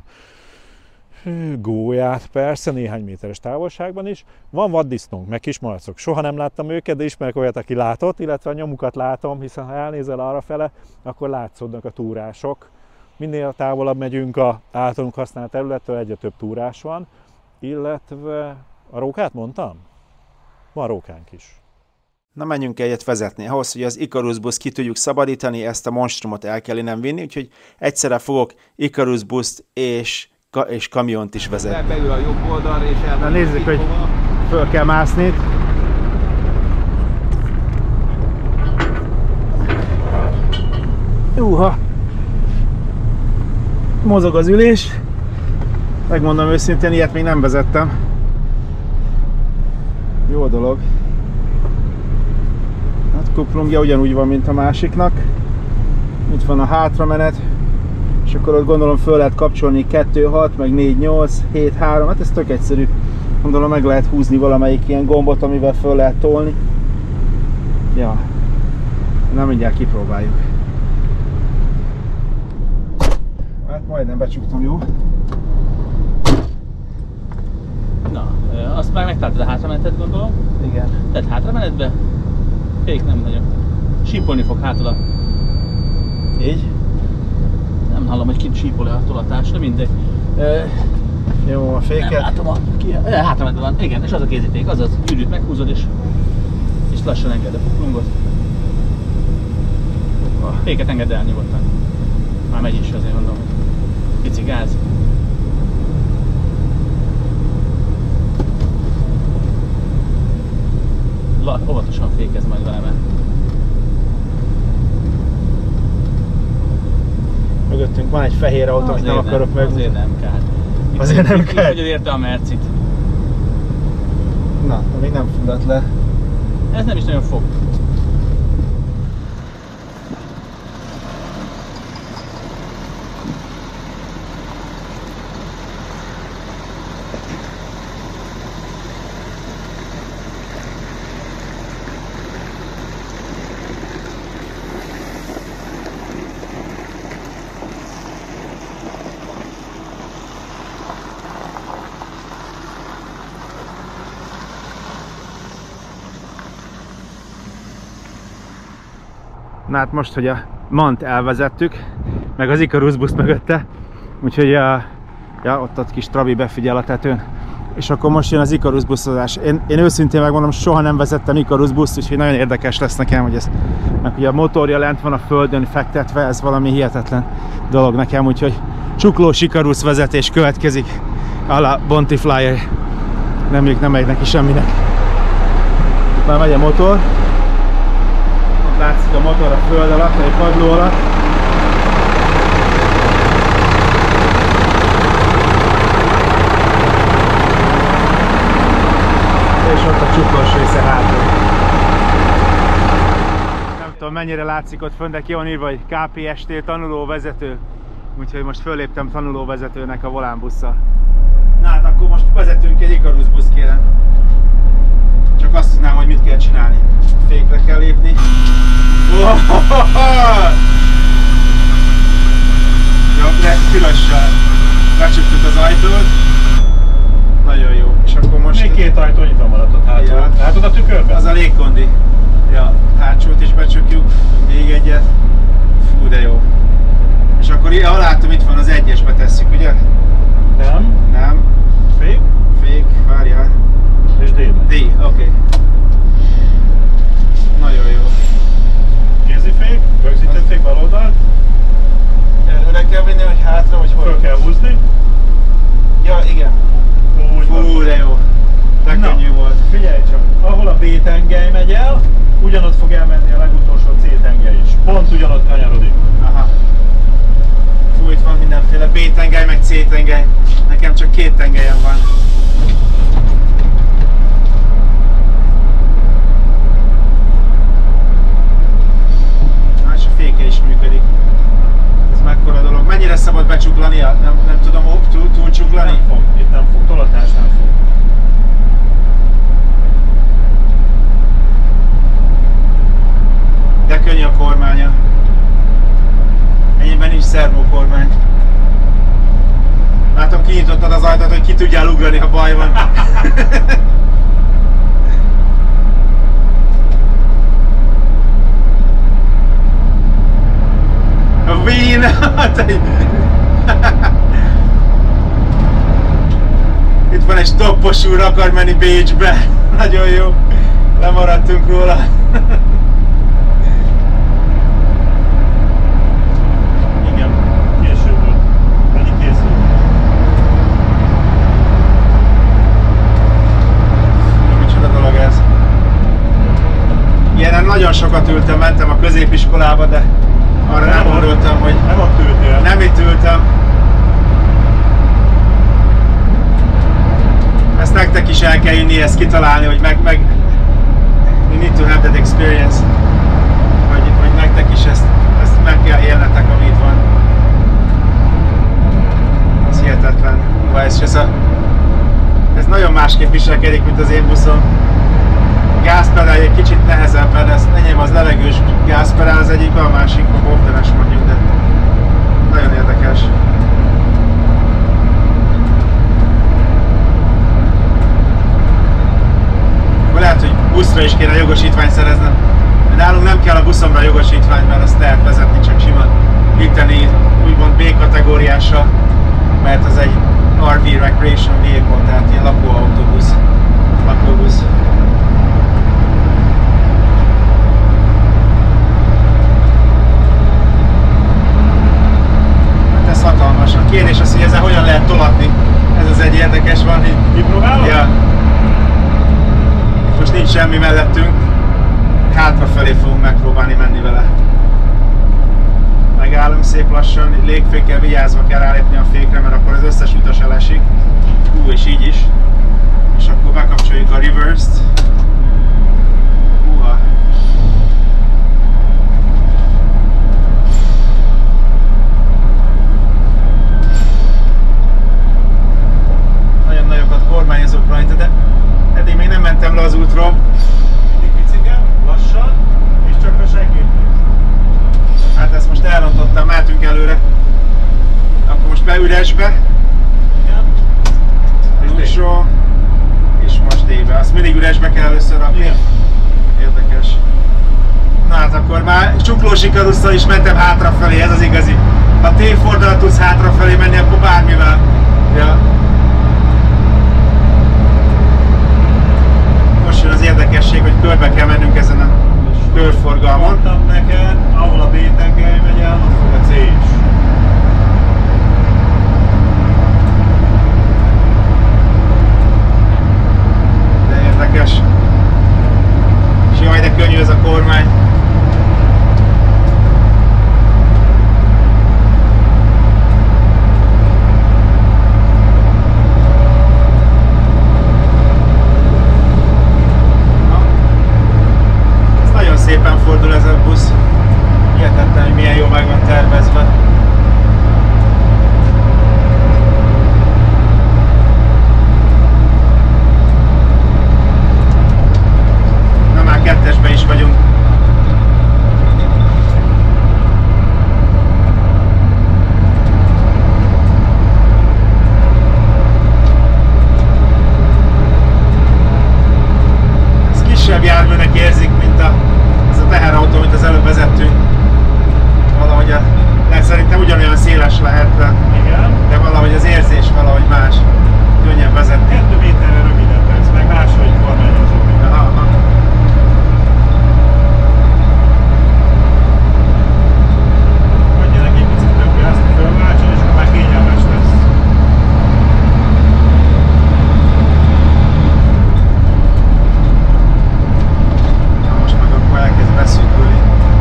gólyát, persze, néhány méteres távolságban is. Van vaddisznónk, meg kismalacok. Soha nem láttam őket, de ismerek olyat, aki látott, illetve a nyomukat látom, hiszen ha elnézel arrafele, akkor látszódnak a túrások. Minél távolabb megyünk az általunk használt területtől, egyre több túrás van, illetve a rókát mondtam? Van rókánk is. Na, menjünk egyet vezetni. Ahhoz, hogy az Icarus buszt ki tudjuk szabadítani, ezt a monstrumot el kell innen vinni, úgyhogy egyszerre fogok Icarus buszt és kamiont is vezetni. Beül a jobb oldalra és Na, nézzük, hogy föl kell mászni. Mozog az ülés. Megmondom őszintén, ilyet még nem vezettem. Jó dolog. Hát kuplungja ugyanúgy van, mint a másiknak. Itt van a hátramenet. És akkor ott gondolom föl lehet kapcsolni 2-6, meg 4-8, 7-3, hát ez tök egyszerű. Gondolom meg lehet húzni valamelyik ilyen gombot, amivel föl lehet tolni. Ja, na mindjárt kipróbáljuk. Hát majdnem becsuktam, jó? Na, azt már megtaláltad a hátramenetet, gondolom? Igen. Tehát hátramenetbe? Fék nem nagyon. Sípolni fog hátul a... Így? Nem hallom, hogy kint sípol-e a tolatás, de mindegy. Jó, a féket. Nem látom a... Hátramenetben van, igen, és az a kézíték, azaz, gyűrűt meghúzod és lassan engedd a kuplungot. A féket engedd el nyugodtan. Már megy is, azért mondom, hogy pici gáz. Óvatosan fékezz majd velem. Mögöttünk van egy fehér autó, amit nem akarok meg. Azért nem kell. Azért nem kell? Hogy érte a Mercit. Na, még nem fulladt le. Ez nem is nagyon fog. Na hát most, hogy a Mant elvezettük, meg az Icarus busz mögötte, úgyhogy ja, ott kis Trabi befigyel a tetőn. És akkor most jön az Icarus buszozás. Én őszintén megmondom, soha nem vezettem Icarus buszt, úgyhogy nagyon érdekes lesz nekem, hogy ez, meg ugye a motorja lent van a földön fektetve, ez valami hihetetlen dolog nekem, úgyhogy csuklós Icarus vezetés következik a la Bounty Flyer. Nem megy neki semminek. Itt már megy a motor. Ott látszik a motor a föld alatt, egy padló alatt. És ott a csuklós része hátul. Nem tudom mennyire látszik ott fönn, de ki van írva, hogy KPST tanulóvezető. Úgyhogy most föléptem tanulóvezetőnek a volánbusszal. Na hát akkor most vezetünk egy Icarus busz, kérem. Csak azt tudnám, hogy mit kell csinálni. Fékre kell lépni. Jobb, de pirossal becsuktuk az ajtót. Nagyon jó. És akkor most... Még két ajtó nyitva maradott hátul. Ja. Látod a tükörben? Az a légkondi. Ja, hátsót is becsukjuk. Még egyet. Fú, de jó. És akkor ha látom, itt van az egyesbe tesszük, ugye? Nem. Nem. Fék? Fék, várjál. És D-be. D, oké. Nagyon jó. Kézifék, rögzített fék bal oldalt. Előre kell vinni, vagy hátra, vagy hol? Föl kell húzni. Ja, igen. Fú, de jó. De könnyű volt. Figyelj csak, ahol a B-tengely megy el, ugyanott fog elmenni a legutolsó C-tengely is. Pont ugyanott kanyarodik. Aha. Fú, itt van mindenféle B-tengely, meg C-tengely. Nekem csak két tengelyem van. Na, és a féke is működik. Ez mekkora dolog. Mennyire szabad becsuklania? Nem tudom túl csuklani? Nem fog. Itt nem fog. Tolatás nem fog. De könnyű a kormánya. Enyémben nincs szervókormány. Látom, kinyitottad az ajtót, hogy ki tudjál ugrani, ha baj van. A Wien! Itt van egy stoppos úr, akar menni Bécsbe. Nagyon jó. Lemaradtunk róla. Igen, késő volt. Pedig készült. Micsoda dolog ez. Ilyenen nagyon sokat ültem, mentem a középiskolába, de arra nem gondoltam, hogy... Nem ott ültél. Nem itt ültem. Ezt nektek is el kell jönni, ezt kitalálni, hogy meg you need to have that experience. Hogy nektek is ezt meg kell élnetek, ami itt van. Ez hihetetlen. Ez nagyon másképp viselkedik, mint az én buszom. A gázpedál egy kicsit nehezebb, mert ez enyém az levegős gázpedál, az egyikben, a másik a boktenes mondjuk, de nagyon érdekes. Lehet, hogy buszra is kéne jogosítványt szereznem. Nálunk nem kell a buszomra jogosítvány, mert azt lehet vezetni, csak sima itteni úgymond B-kategóriása, mert az egy RV Recreation Vehicle, tehát ilyen lakóautóbusz. Lakóbusz. Hát ez hatalmas. A kérdés az, hogy ezzel hogyan lehet tolatni. Ez az egy érdekes van. Kipróbálod? Ja. Most nincs semmi mellettünk, hátrafelé fogunk megpróbálni menni vele. Megállunk szép lassan, légfékkel vigyázva kell rálépni a fékre, mert akkor az összes utas elesik. És így is. És akkor bekapcsoljuk a reverse-t. Húha. Nagyon nagyokat kormányozok rajta, de eddig még nem mentem le az útról. Mindig piciken, lassan, és csak a segít néz. Hát ezt most elrontottam, mehetünk előre. Akkor most be üresbe. Igen. Neutral. És most D-be. Azt mindig üresbe kell először rakni. Igen. Érdekes. Na hát akkor már csuklósi karusszal is mentem hátrafelé, ez az igazi. Ha T-fordulat tudsz hátrafelé menni, akkor bármivel. Ja. Most jön az érdekesség, hogy körbe kell mennünk ezen a körforgalmon. Mondtam neked, ahol a B-tengely megy el, az fog a C is. De érdekes. És jaj, de könnyű ez a kormány. Szépen fordul ez a busz. Hihetetlen, hogy milyen jó meg van tervezve. Na már kettesben is vagyunk. Ez kisebb járműnek érzik, mint a teherautó, amit az előbb vezettünk. Valahogy szerintem ugyanolyan széles lehet, de valahogy az érzés valahogy más. Könnyebb vezetni. 2 méterre rövidebb lesz, meg máshogy kormányozunk. Adjanak egy picit több gázt, fölváltson, és akkor már kényelmes lesz. Elkezd beszűkülni.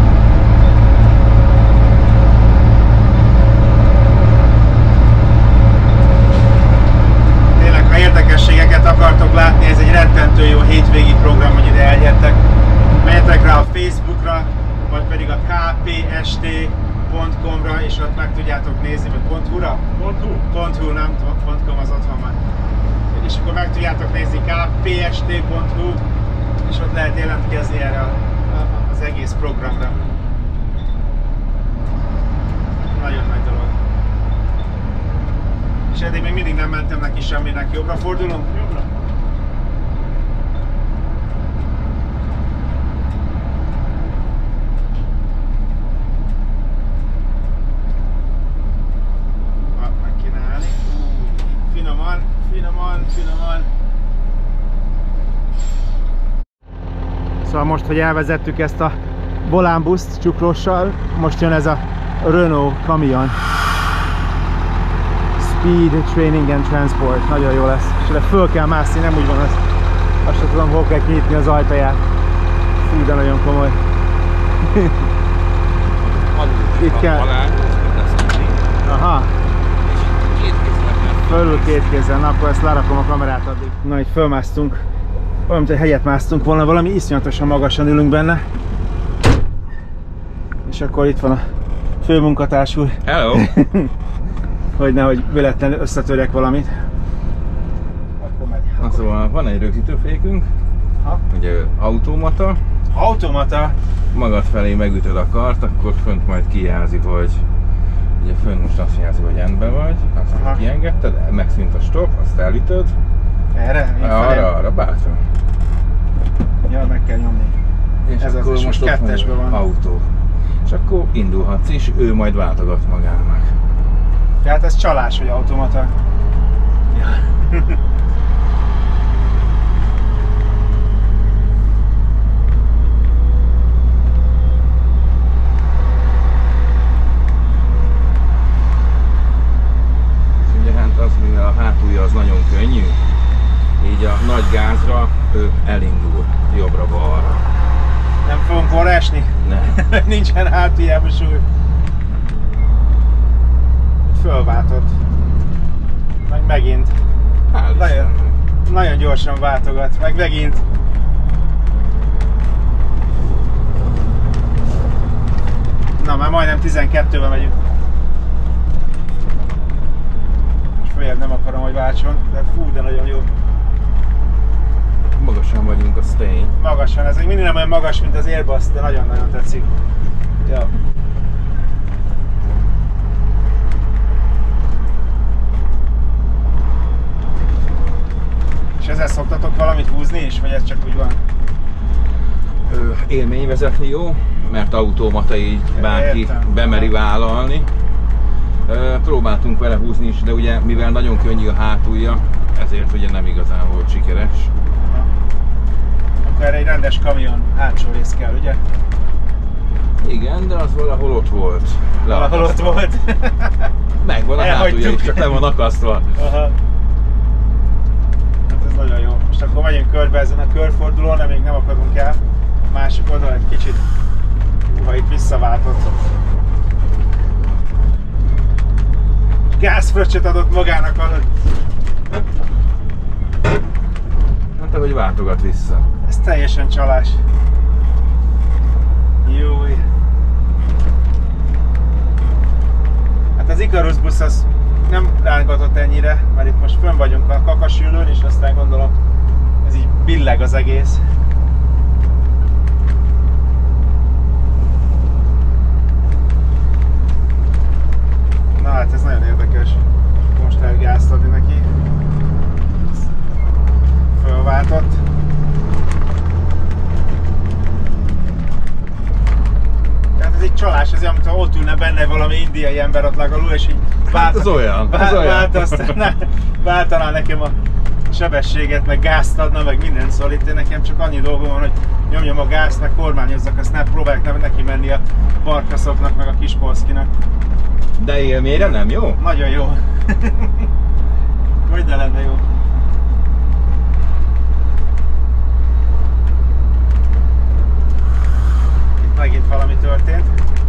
Tényleg, ha érdekességeket akartok látni, ez egy rettentő jó hétvégi program, hogy ide eljöttek. Menjetek rá a Facebookra, vagy pedig a kpst.com-ra, és ott meg tudjátok nézni, vagy .hu-ra? .hu, nem .com, az otthon van. És akkor meg tudjátok nézni kpst.hu, és ott lehet jelentkezni erre az egész programra. Nagyon nagy dolog. És eddig még mindig nem mentem neki semminek. Jobbra fordulunk? Jobbra. Meg kéne állni. Finoman, finoman, finoman. Szóval most, hogy elvezettük ezt a volánbuszt csuklóssal, most jön ez a Renault kamion. Speed Training and Transport. Nagyon jó lesz. És erre föl kell mászni, nem úgy van az. Azt sem tudom, hol kell kinyitni az ajtaját. Fú, de nagyon komoly. Itt kell. Aha. Fölül 2 kézzel. Na, akkor ezt lerakom a kamerát addig. Na, itt fölmásztunk. Olyan, mint egy hegyet másztunk volna, valami iszonyatosan magasan ülünk benne. És akkor itt van a főmunkatárs úr. Hello! Hogy nehogy véletlenül összetörjek valamit. Akkor megy. Na szóval van egy rögzítőfékünk, ugye automata. Automata? Magad felé megütöd a kart, akkor fönt majd kijelzi, hogy ugye fönt most azt jelzi, hogy endben vagy, azt kiengedted, megszűnt a stop, azt elütöd. Erre? Arra, bátran. Ja, meg kell nyomni. És ez akkor az, most kettesben van. Autó. És akkor indulhatsz is, ő majd váltogat magának. Tehát ez csalás, hogy automata. Ja. Ugye hát az, mivel a hátulja az nagyon könnyű, így a nagy gázra ő elindul jobbra-balra. Nem fogunk volna esni? Nem. Nincsen hátuljában súly. Fölváltott. Meg megint. Nagyon gyorsan váltogat. Meg megint. Na, már majdnem 12-ben megyünk. És följebb nem akarom, hogy váltson, de fú, de nagyon jó. Magasan vagyunk a Stay. Magasan, ez még mindig nem olyan magas, mint az Airbus, de nagyon-nagyon tetszik. Ja. És ezzel szoktatok valamit húzni is, vagy ez csak úgy van? élmény vezetni jó, mert automata így bárki bemeri vállalni. Próbáltunk vele húzni is, de ugye mivel nagyon könnyű a hátulja, ezért ugye nem igazán volt sikeres. Akkor erre egy rendes kamion hátsó rész kell, ugye? Igen, de az valahol ott volt. Valahol ott volt. Megvan a hátulja is, csak le van akasztva. Aha. Hát ez nagyon jó. Most akkor megyünk körbe ezen a körfordulón, de még nem akadunk el. A másik oldal egy kicsit, ha itt visszaváltott. Gázfröccsöt adott magának alatt. Hát ahogy váltogat vissza. Ez teljesen csalás. Júj. Hát az Ikarus busz az nem rángatott ennyire, mert itt most fönn vagyunk a Kakasülőn, és aztán gondolom ez így billeg az egész. Na hát ez nagyon érdekes. Most lehet gázt adni neki. Fölváltott. Tehát ez egy csalás, ez olyan, mintha ott ülne benne valami indiai ember ott legalul, és így váltaná nekem a sebességet, meg gázt adna, meg minden, szóval itt nekem csak annyi dolgom van, hogy nyomjam a gázt, meg kormányozzak, azt ne próbálják neki menni a Barkaszoknak, meg a Kispolszkinak. De élményre nem jó? Nagyon jó. Hogy ne lenne jó. Itt megint valami történt.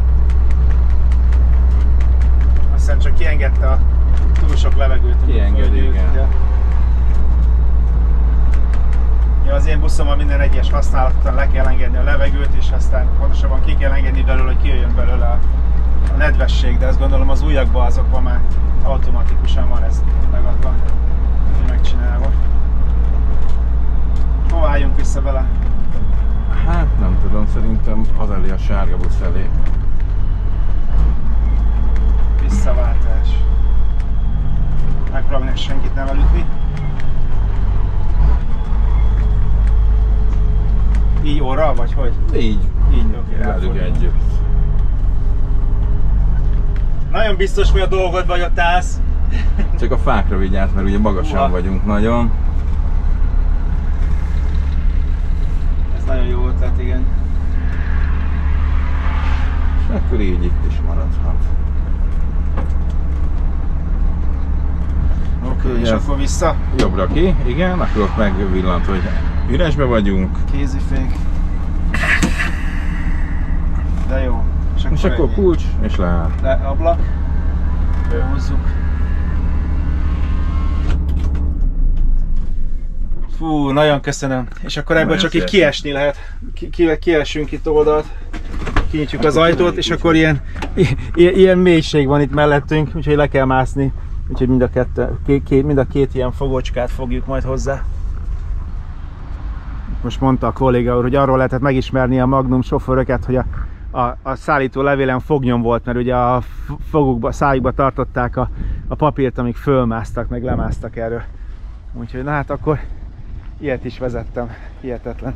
Azt hiszem csak kiengedte a túl sok levegőt. Kiengedi, igen. Ja, az én buszommal minden egyes használat után le kell engedni a levegőt, és aztán pontosabban ki kell engedni belőle, hogy kijöjjön belőle a nedvesség, de azt gondolom az újakban azokban már automatikusan van ez megadva, megcsinálva. Hova álljunk vissza vele? Hát nem tudom, szerintem az elé, a sárga busz elé. Visszaváltás. Megpróbálni senkit nem elütni. Így orral, vagy hogy? Így. Így, oké. Velük együtt. Nagyon biztos, hogy a dolgod vagy, ott állsz. Csak a fákra vigyázz, mert ugye magasan vagyunk nagyon. Ez nagyon jó ötlet, igen. És akkor így itt is maradhat. Oké, és akkor vissza. Jobbra ki, igen, akkor ott megvillant, hogy üresbe vagyunk. Kézifék. De jó. És akkor kulcs, és leáll. Le ablak. Fölhozzuk. Fú, nagyon köszönöm. És akkor ebből csak így kiesni lehet. Kiesünk itt oldalt. Kinyitjuk az ajtót, és akkor ilyen mélység van itt mellettünk, úgyhogy le kell mászni. Úgyhogy mind a két ilyen fogócskát fogjuk majd hozzá. Most mondta a kolléga úr, hogy arról lehetett megismerni a Magnum sofőröket, hogy a szállító levélen fognyom volt, mert ugye a fogukba, szájukba tartották a papírt, amíg fölmásztak, meg lemásztak erről. Úgyhogy na hát akkor ilyet is vezettem, hihetetlen.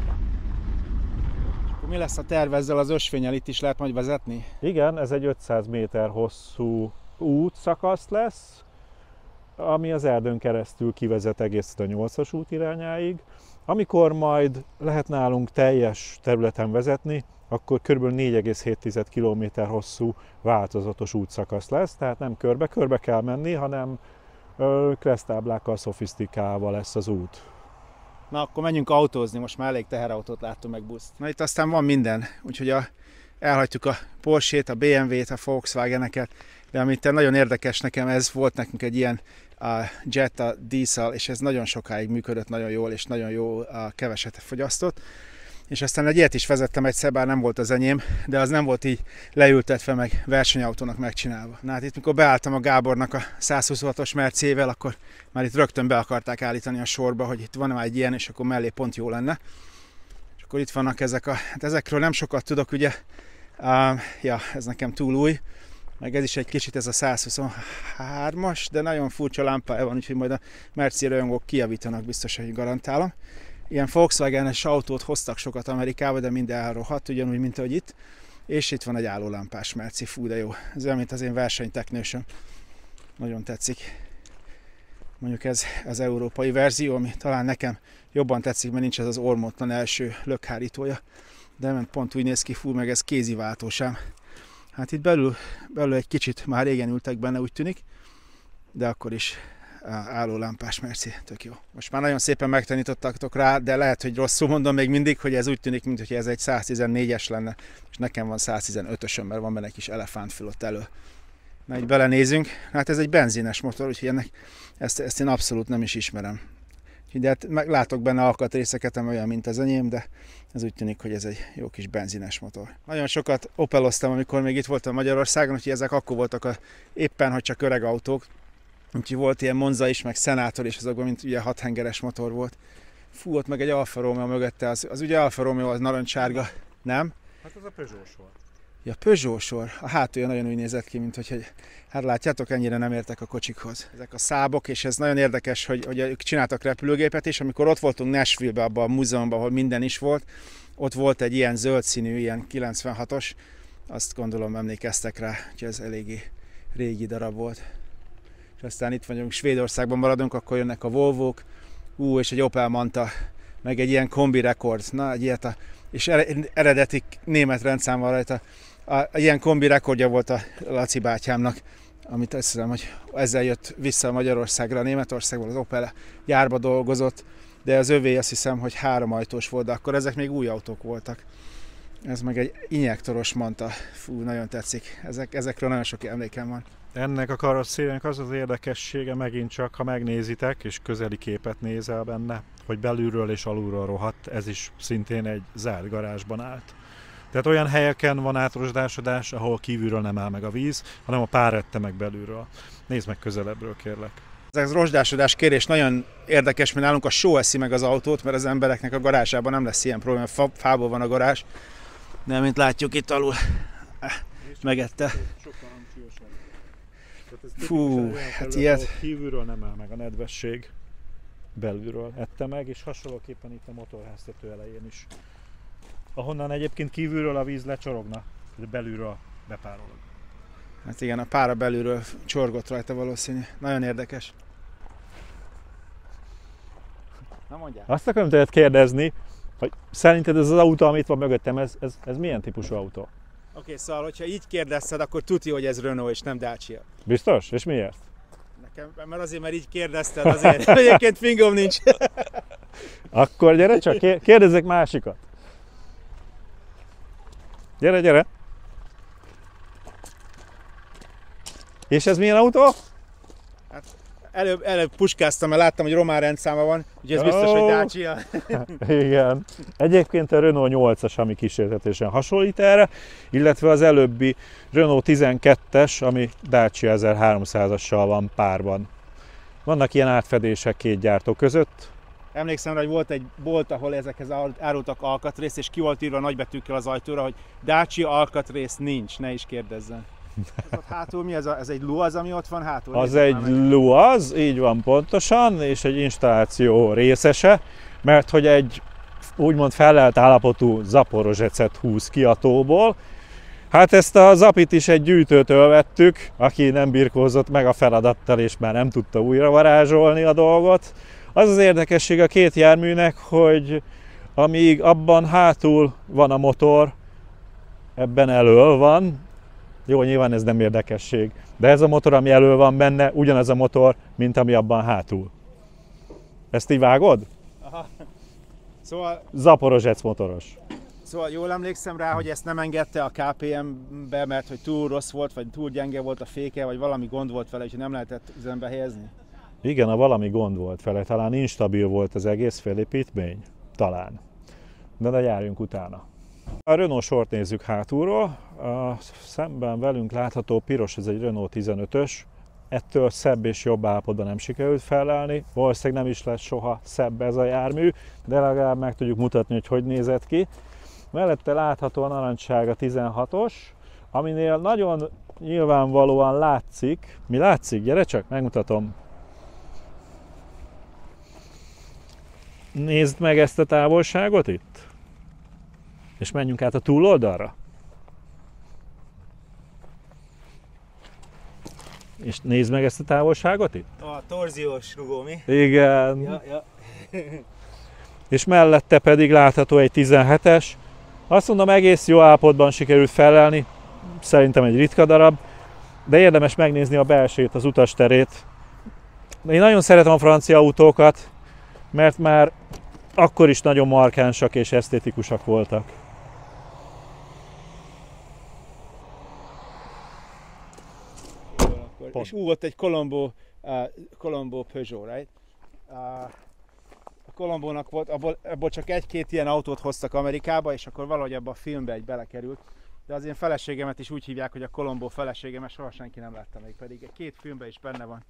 És akkor mi lesz a terv ezzel az ösvénnyel, itt is lehet majd vezetni? Igen, ez egy 500 méter hosszú útszakasz lesz, ami az erdőn keresztül kivezet egészen a 8-as út irányáig. Amikor majd lehet nálunk teljes területen vezetni, akkor kb. 4,7 km hosszú változatos útszakasz lesz, tehát nem körbe-körbe kell menni, hanem keresztáblákkal szofisztikálva lesz az út. Na akkor menjünk autózni, most már elég teherautót láttunk, meg buszt. Na itt aztán van minden, úgyhogy elhagytuk a Porsche-t, a BMW-t, a Volkswagen-eket, de amit nagyon érdekes nekem, ez volt nekünk egy ilyen Jetta diesel, és ez nagyon sokáig működött nagyon jól, és nagyon jó, keveset fogyasztott. És aztán egy ilyet is vezettem egyszer, bár nem volt az enyém, de az nem volt így leültetve, meg versenyautónak megcsinálva. Na hát itt, mikor beálltam a Gábornak a 126-os Mercével, akkor már itt rögtön be akarták állítani a sorba, hogy itt van már egy ilyen, és akkor mellé pont jó lenne. És akkor itt vannak ezek hát ezekről nem sokat tudok, ugye, ja, ez nekem túl új, meg ez is egy kicsit ez a 123-as, de nagyon furcsa lámpája van, úgyhogy majd a Merci rajongók kijavítanak, biztos, hogy garantálom. ilyen Volkswagen-es autót hoztak sokat Amerikába, de mind elrohadt, ugyanúgy, mint ahogy itt. És itt van egy állólámpás merci, fú de jó. Ez olyan, mint az én versenyteknősöm. Nagyon tetszik. Mondjuk ez az európai verzió, ami talán nekem jobban tetszik, mert nincs ez az ormótlan első lökhárítója. De pont úgy néz ki, fú, meg ez kéziváltósám. Hát itt belül egy kicsit már régen ültek benne, úgy tűnik, de akkor is állólámpás merci, tök jó. Most már nagyon szépen megtanítottak rá, de lehet, hogy rosszul mondom még mindig, hogy ez úgy tűnik, mintha ez egy 114-es lenne, és nekem van 115-ösön, mert van benne egy kis elefántfül ott elő. Na, így belenézünk, hát ez egy benzines motor, úgyhogy ezt én abszolút nem is ismerem. De hát látok benne alkatrészeket, ami olyan, mint az enyém, de ez úgy tűnik, hogy ez egy jó kis benzines motor. Nagyon sokat opeloztam, amikor még itt voltam Magyarországon, úgyhogy ezek akkor voltak éppen, hogy csak öreg autók. Úgyhogy volt ilyen Monza is, meg Senator is, azokban, mint ugye 6 hengeres motor volt. Fú, ott meg egy Alfa Romeo mögötte, az ugye Alfa Romeo, az narancsárga, nem? Hát az a Peugeot sor. Ja, Peugeot sor. A hátulja nagyon úgy nézett ki, mint hogy hát látjátok, ennyire nem értek a kocsikhoz. Ezek a szábok, és ez nagyon érdekes, hogy ők csináltak repülőgépet is, amikor ott voltunk Nashville-be, abban a múzeumban, ahol minden is volt, ott volt egy ilyen zöld színű, ilyen 96-os, azt gondolom emlékeztek rá, hogy ez eléggé régi darab volt. És aztán itt vagyunk, Svédországban maradunk, akkor jönnek a Volvók, és egy Opel Manta, meg egy ilyen kombi rekord, na egy ilyet, és eredeti német rendszám van rajta. Ilyen kombi rekordja volt a Laci bátyámnak, amit azt hiszem, hogy ezzel jött vissza Magyarországra, Németországból, az Opel gyárba dolgozott, de az övé azt hiszem, hogy 3 ajtós volt, de akkor ezek még új autók voltak. Ez meg egy injektoros Manta, fú, nagyon tetszik, ezekről nagyon sok emlékem van. Ennek a karosszériának az az érdekessége megint csak, ha megnézitek, és közeli képet nézel benne, hogy belülről és alulról rohadt, ez is szintén egy zárt garázsban állt. Tehát olyan helyeken van átrosdásodás, ahol kívülről nem áll meg a víz, hanem a pár ette meg belülről. Nézd meg közelebbről, kérlek. Ez a rozsdásodás kérés nagyon érdekes, mert nálunk a só eszi meg az autót, mert az embereknek a garázsában nem lesz ilyen probléma, fából van a garázs. De mint látjuk itt alul, megette. Fú, hát ilyet. Kívülről nem áll meg a nedvesség, belülről ette meg, és hasonlóképpen itt a motorháztető elején is. Ahonnan egyébként kívülről a víz lecsorogna, de belülről bepárolog. Hát igen, a pára belülről csorgott rajta valószínű. Nagyon érdekes. Na mondjál. Azt akarom tőled kérdezni, hogy szerinted ez az autó, amit van mögöttem, ez milyen típusú autó? Oké, szóval, hogyha így kérdezted, akkor tuti, hogy ez Renault és nem Dacia. Biztos? És miért? Nekem, mert azért, mert így kérdezted, azért. Egyébként fingom nincs. Akkor gyere csak, kérdezzek másikat. Gyere, gyere! És ez milyen autó? Hát előbb puskáztam, mert láttam, hogy román rendszáma van, úgyhogy ez biztos, hogy Dacia. Igen. Egyébként a Renault 8-as, ami kísérletesen hasonlít erre, illetve az előbbi Renault 12-es, ami Dacia 1300-assal van párban. Vannak ilyen átfedések két gyártó között. Emlékszem rá, hogy volt egy bolt, ahol ezekhez árultak alkatrészt, és ki volt írva nagybetűkkel az ajtóra, hogy Dacia alkatrész nincs, ne is kérdezzen. Ez ott hátul mi? Ez egy Luaz, ami ott van hátul? Az egy Luaz, így van pontosan, és egy installáció részese, mert hogy egy úgymond fellelt állapotú Zaporozsecet húz ki a tóból. Hát ezt a Zapit is egy gyűjtőtől vettük, aki nem birkózott meg a feladattal, és már nem tudta újra varázsolni a dolgot. Az az érdekesség a két járműnek, hogy amíg abban hátul van a motor, ebben elől van. Jó, nyilván ez nem érdekesség, de ez a motor, ami elől van benne, ugyanaz a motor, mint ami abban hátul. Ezt így vágod? Aha. Szóval... Zaporozsec motoros. Szóval jól emlékszem rá, hogy ezt nem engedte a KPM-be, mert hogy túl rossz volt, vagy túl gyenge volt a féke, vagy valami gond volt vele, úgyhogy nem lehetett üzembe helyezni? Igen, a valami gond volt vele, talán instabil volt az egész felépítmény, talán. De járjunk utána. A Renault sort nézzük hátulról. A szemben velünk látható piros, ez egy Renault 15-ös. Ettől szebb és jobb állapotban nem sikerült fellelni. Valószínűleg nem is lesz soha szebb ez a jármű, de legalább meg tudjuk mutatni, hogy hogy nézett ki. Mellette látható a narancssárga 16-os, aminél nagyon nyilvánvalóan látszik. Mi látszik? Gyere csak, megmutatom. Nézd meg ezt a távolságot itt. És menjünk át a túloldalra. És nézd meg ezt a távolságot itt. A torziós rugó, mi? Igen. Ja. És mellette pedig látható egy 17-es. Azt mondom, egész jó állapotban sikerült felelni. Szerintem egy ritka darab. De érdemes megnézni a belsejét, az utasterét. Én nagyon szeretem a francia autókat, mert már akkor is nagyon markánsak és esztétikusak voltak. És ott egy Colombo Peugeot, right? A Colombónak volt, abból csak egy-két ilyen autót hoztak Amerikába, és akkor valahogy abba a filmbe belekerült. De az én feleségemet is úgy hívják, hogy a Colombo felesége, mert soha senki nem látta még, pedig egy két filmben is benne van.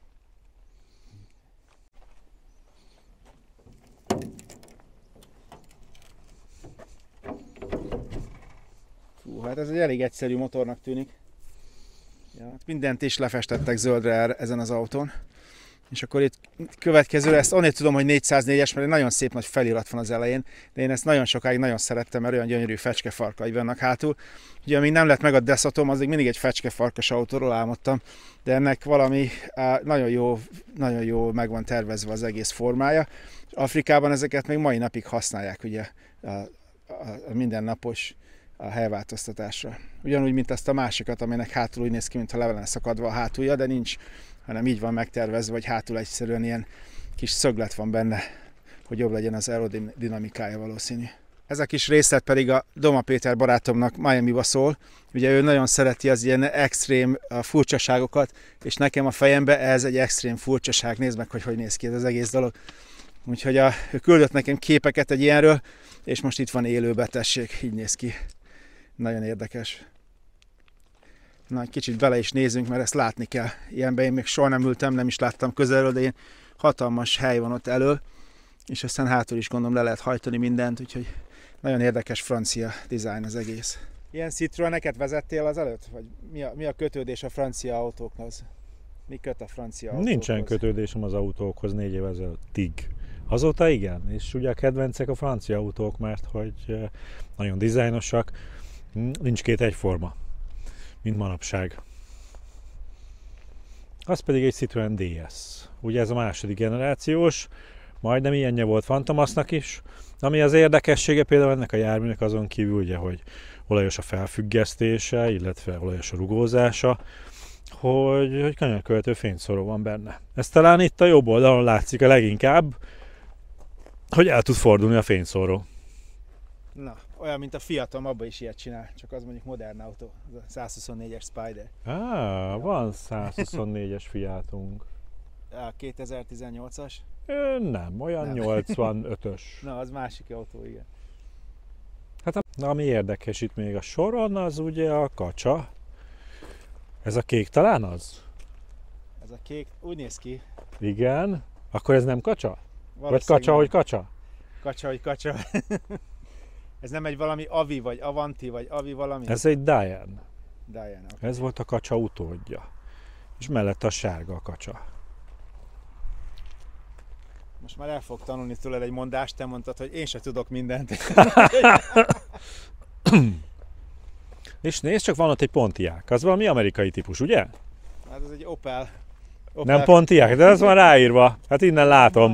Fú, hát ez egy elég egyszerű motornak tűnik. Ja, mindent is lefestettek zöldre ezen az autón. És akkor itt következőre, ezt onnét tudom, hogy 404-es, mert egy nagyon szép nagy felirat van az elején, de én ezt nagyon sokáig nagyon szerettem, mert olyan gyönyörű fecskefarkai vannak hátul. Ugye amíg nem lett meg a Desatom, azig mindig egy fecskefarkas autóról álmodtam, de ennek valami nagyon jó meg van tervezve az egész formája. Afrikában ezeket még mai napig használják ugye a mindennapos helyváltoztatásra. Ugyanúgy, mint ezt a másikat, aminek hátul úgy néz ki, mintha le lenne szakadva a hátulja, de nincs, hanem így van megtervezve, vagy hátul egyszerűen ilyen kis szöglet van benne, hogy jobb legyen az aerodinamikája valószínű. Ez a kis részlet pedig a Doma Péter barátomnak Miami-ba szól. Ugye ő nagyon szereti az ilyen extrém furcsaságokat, és nekem a fejembe ez egy extrém furcsaság. Nézd meg, hogy néz ki ez az egész dolog. Úgyhogy ő küldött nekem képeket egy ilyenről, és most itt van élőbe, tessék, így néz ki. Nagyon érdekes. Na, egy kicsit bele is nézzünk, mert ezt látni kell. Ilyenben én még soha nem ültem, nem is láttam közelről, de ilyen hatalmas hely van ott elől, és aztán hátul is gondolom le lehet hajtani mindent, úgyhogy nagyon érdekes francia dizájn az egész. Ilyen Citroeneket vezettél az előtt? Vagy mi a kötődés a francia autókhoz? Mi köt a francia autókhoz? Nincsen kötődésem az autókhoz 4 év ezelőttig. Azóta igen, és ugye a kedvencek a francia autók, mert hogy nagyon dizájnosak, nincs két egyforma, mint manapság. Az pedig egy Citroen DS. Ugye ez a második generációs, majdnem ilyenje volt Fantomasnak is, ami az érdekessége például ennek a járműnek azon kívül, ugye, hogy olajos a felfüggesztése, illetve olajos a rugózása, hogy kanyarköltő fényszóró van benne. Ez talán itt a jobb oldalon látszik a leginkább, hogy el tud fordulni a fényszóró. Na, olyan, mint a Fiatom, abban is ilyet csinál, csak az mondjuk modern autó, az a 124-es Spider. Van 124-es Fiatunk. A 2018-as? Nem, olyan nem. 85-ös. Na, az másik autó, igen. Hát ami érdekes itt még a soron, az ugye a kacsa. Ez a kék talán az? Ez a kék, úgy néz ki. Igen. Akkor ez nem kacsa? Vagy kacsa, hogy kacsa? Kacsa, hogy kacsa. Ez nem egy valami Avi, vagy Avanti, vagy Avi valami? Ez egy Diane. Diane, okay. Ez volt a kacsa utódja. És mellette a sárga a kacsa. Most már el fog tanulni tőled egy mondást, te mondtad, hogy én se tudok mindent. És nézd, csak van ott egy Pontiac. Az valami amerikai típus, ugye? Hát ez egy Opel. Nem Pontiac, de az van ráírva. Hát innen látom.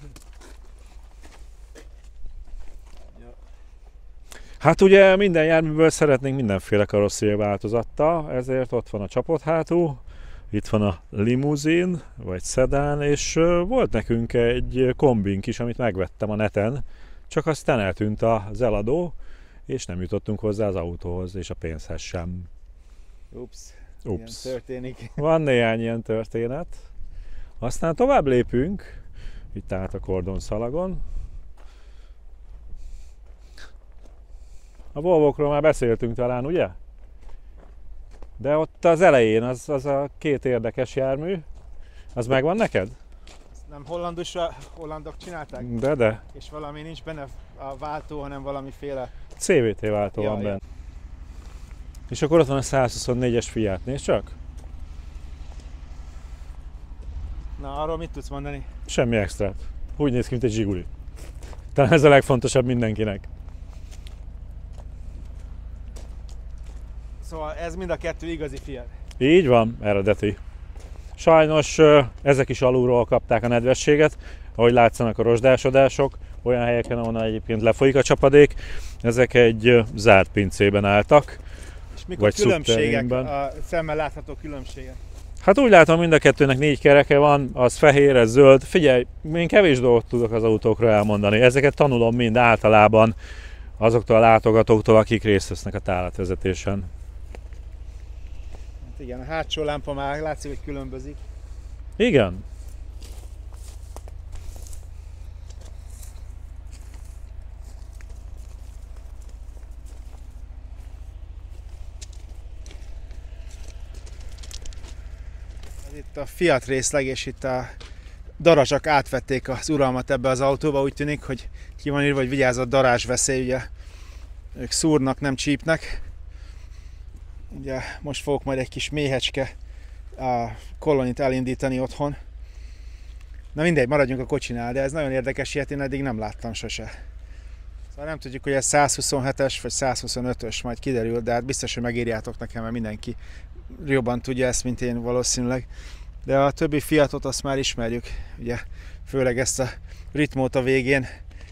Hát ugye minden járműből szeretnénk mindenféle karosszéria változatta, ezért ott van a csapott hátú, itt van a limuzin, vagy szedán, és volt nekünk egy kombink is, amit megvettem a neten, csak aztán eltűnt az eladó, és nem jutottunk hozzá az autóhoz, és a pénzhez sem. Ups. Ilyen történik. Van néhány ilyen történet. Aztán tovább lépünk, itt át a kordonszalagon. A Volvokról már beszéltünk talán, ugye? De ott az elején az a két érdekes jármű, az megvan neked? Ezt nem hollandok csinálták? De. És valami nincs benne a váltó, hanem valamiféle... CVT váltó van benne. És akkor ott van a 124-es Fiat, nézd csak! Na, arról mit tudsz mondani? Semmi extrát. Úgy néz ki, mint egy Zsiguli. Talán ez a legfontosabb mindenkinek. Szóval ez mind a kettő igazi Fiat. Így van, eredeti. Sajnos ezek is alulról kapták a nedvességet, ahogy látszanak a rozsdásodások, olyan helyeken, ahonnan egyébként lefolyik a csapadék. Ezek egy zárt pincében álltak. És mik a különbségek, a szemmel látható különbségek? Hát úgy látom, mind a kettőnek 4 kereke van, az fehér, ez zöld. Figyelj, én kevés dolgot tudok az autókról elmondani. Ezeket tanulom mind általában azoktól a látogatóktól, akik részt vesznek a távlatvezetésen. Hát igen, a hátsó lámpa már látszik, hogy különbözik. Igen. Itt a Fiat részleg, és itt a darazsak átvették az uralmat ebbe az autóba. Úgy tűnik, hogy ki van írva, hogy vigyázz, darázs veszély, ugye ők szúrnak, nem csípnek. Ugye most fogok majd egy kis méhecske a kolonit elindítani otthon. Na mindegy, maradjunk a kocsinál, de ez nagyon érdekes, ilyet én eddig nem láttam sose. Szóval nem tudjuk, hogy ez 127-es vagy 125-ös, majd kiderül, de hát biztos, hogy megírjátok nekem, mert mindenki jobban tudja ezt, mint én valószínűleg. De a többi Fiatot azt már ismerjük, ugye, főleg ezt a ritmót a végén,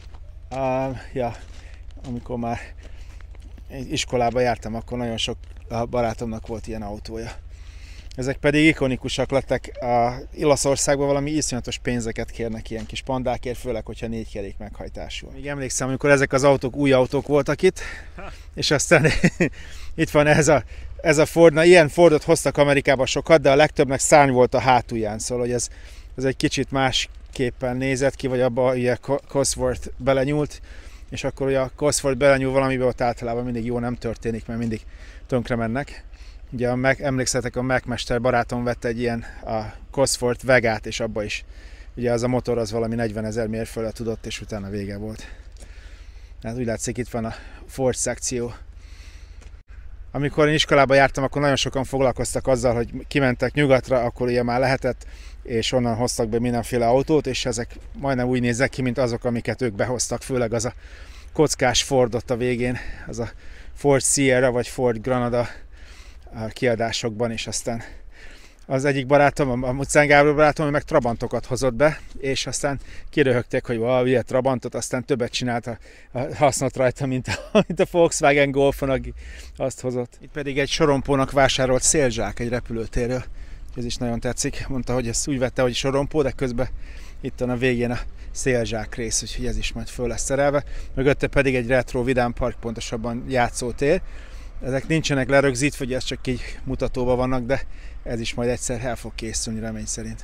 amikor már iskolába jártam, akkor nagyon sok barátomnak volt ilyen autója. Ezek pedig ikonikusak lettek, Olaszországban valami iszonyatos pénzeket kérnek ilyen kis pandákért, főleg, hogyha 4 kerék meghajtású. Még emlékszem, amikor ezek az autók új autók voltak itt, és aztán itt van ez a Ford, na ilyen Fordot hoztak Amerikába sokat, de a legtöbbnek szárny volt a hátulján, szóval hogy ez egy kicsit másképpen nézett ki, vagy abba ugye Cosworth belenyúlt, és akkor ugye a Cosworth belenyúl valamiben, ott általában mindig jó nem történik, mert mindig tönkre mennek. Ugye emlékszetek, a Megmester barátom vett egy ilyen a Cosworth Vegát, és abba is ugye az a motor az valami 40 000 mérföldre tudott, és utána vége volt. Hát úgy látszik, itt van a Ford szekció. Amikor én iskolába jártam, akkor nagyon sokan foglalkoztak azzal, hogy kimentek nyugatra, akkor ugye már lehetett, és onnan hoztak be mindenféle autót, és ezek majdnem úgy néznek ki, mint azok, amiket ők behoztak, főleg az a kockás Ford ott a végén, az a Ford Sierra vagy Ford Granada a kiadásokban, és aztán az egyik barátom, a Mucán Gábor barátom, meg Trabantokat hozott be, és aztán kiröhögték, hogy ugye Trabantot, aztán többet csinált a hasznot rajta, mint a Volkswagen Golfon, aki azt hozott. Itt pedig egy sorompónak vásárolt szélzsák egy repülőtérről. Ez is nagyon tetszik. Mondta, hogy ezt úgy vette, hogy sorompó, de közben itt van a végén a szélzsák rész, úgyhogy ez is majd föl lesz szerelve. Mögötte pedig egy retro vidám park, pontosabban játszótér. Ezek nincsenek lerögzítve, hogy ez csak így mutatóban vannak, de ez is majd egyszer el fog készülni, remény szerint.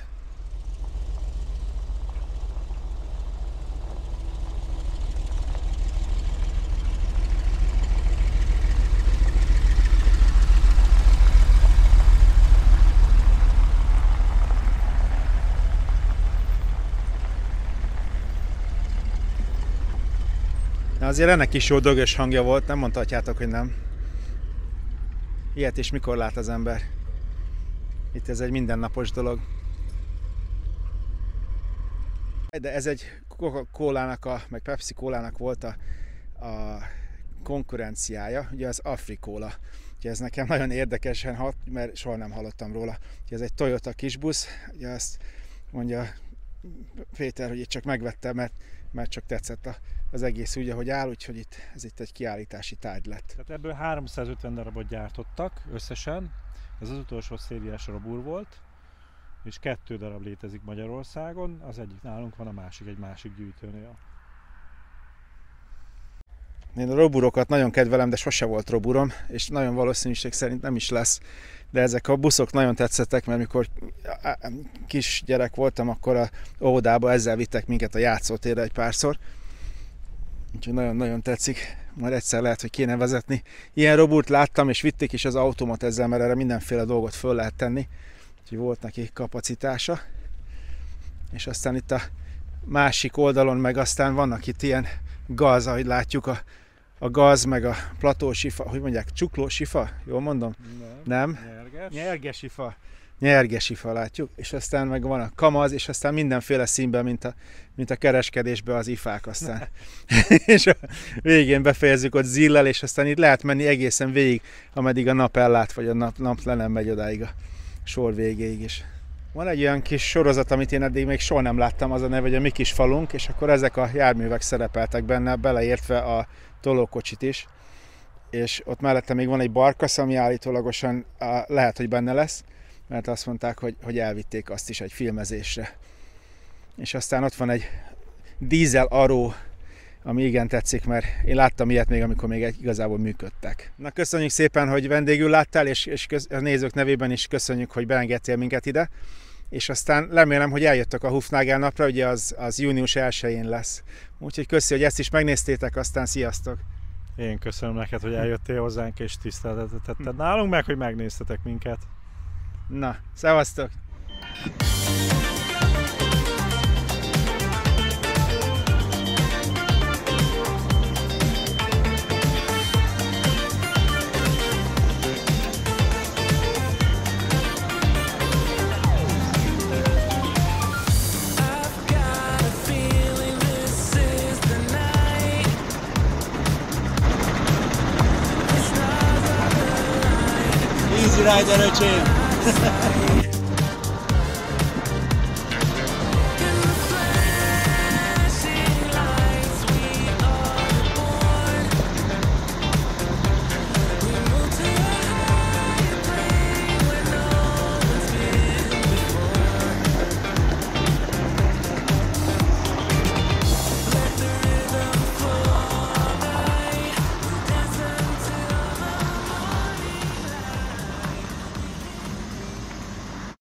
Na azért ennek is jó dögös hangja volt, nem mondhatjátok, hogy nem. Ilyet is mikor lát az ember? Itt ez egy mindennapos dolog. De ez egy Coca-Colának, meg Pepsi Colának volt a konkurenciája, ugye az Africola. Ugye ez nekem nagyon érdekesen hat, mert soha nem hallottam róla. Ugye ez egy Toyota kisbusz, ugye azt mondja Péter, hogy itt csak megvette, mert csak tetszett az egész úgy, ahogy áll, úgyhogy ez itt egy kiállítási tárgy lett. Tehát ebből 350 darabot gyártottak összesen, ez az utolsó szériás Robur volt, és 2 darab létezik Magyarországon, az egyik nálunk van, a másik egy másik gyűjtőnél. Én a Roburokat nagyon kedvelem, de sose volt Roburom, és nagyon valószínűség szerint nem is lesz. De ezek a buszok nagyon tetszettek, mert mikor kis gyerek voltam, akkor a óvodába ezzel vittek minket a játszótérre egy párszor. Úgyhogy nagyon-nagyon tetszik. Majd egyszer lehet, hogy kéne vezetni. Ilyen Roburt láttam, és vitték is az automat ezzel, mert erre mindenféle dolgot föl lehet tenni. Úgyhogy volt neki kapacitása. És aztán itt a másik oldalon meg aztán vannak itt ilyen gaz, ahogy látjuk, a gaz, meg a platósifa, hogy mondják, csuklósifa? Jól mondom? Nem. Nyergesifa. nyerges ifa, látjuk, és aztán meg van a kamaz, és aztán mindenféle színben, mint a kereskedésben az ifák aztán. És a végén befejezzük ott zillel, és aztán itt lehet menni egészen végig, ameddig a nap ellát, vagy a nap le nem megy odáig a sor végéig is. Van egy olyan kis sorozat, amit én eddig még soha nem láttam, az a neve, hogy a Mi kis falunk, és akkor ezek a járművek szerepeltek benne, beleértve a tolókocsit is. És ott mellette még van egy barkasz, ami állítólagosan lehet, hogy benne lesz, mert azt mondták, hogy elvitték azt is egy filmezésre. És aztán ott van egy dízel aró, ami igen tetszik, mert én láttam ilyet még, amikor még igazából működtek. Na, köszönjük szépen, hogy vendégül láttál, és a nézők nevében is köszönjük, hogy beengedtél minket ide. És aztán remélem, hogy eljöttek a Hufnagel napra, ugye az június 1-én lesz. Úgyhogy köszi, hogy ezt is megnéztétek, aztán sziasztok! Én köszönöm neked, hogy eljöttél hozzánk, és tiszteletet tetted nálunk, meg hogy megnéztetek minket. Na, szevasztok! Easy rider, öcsém!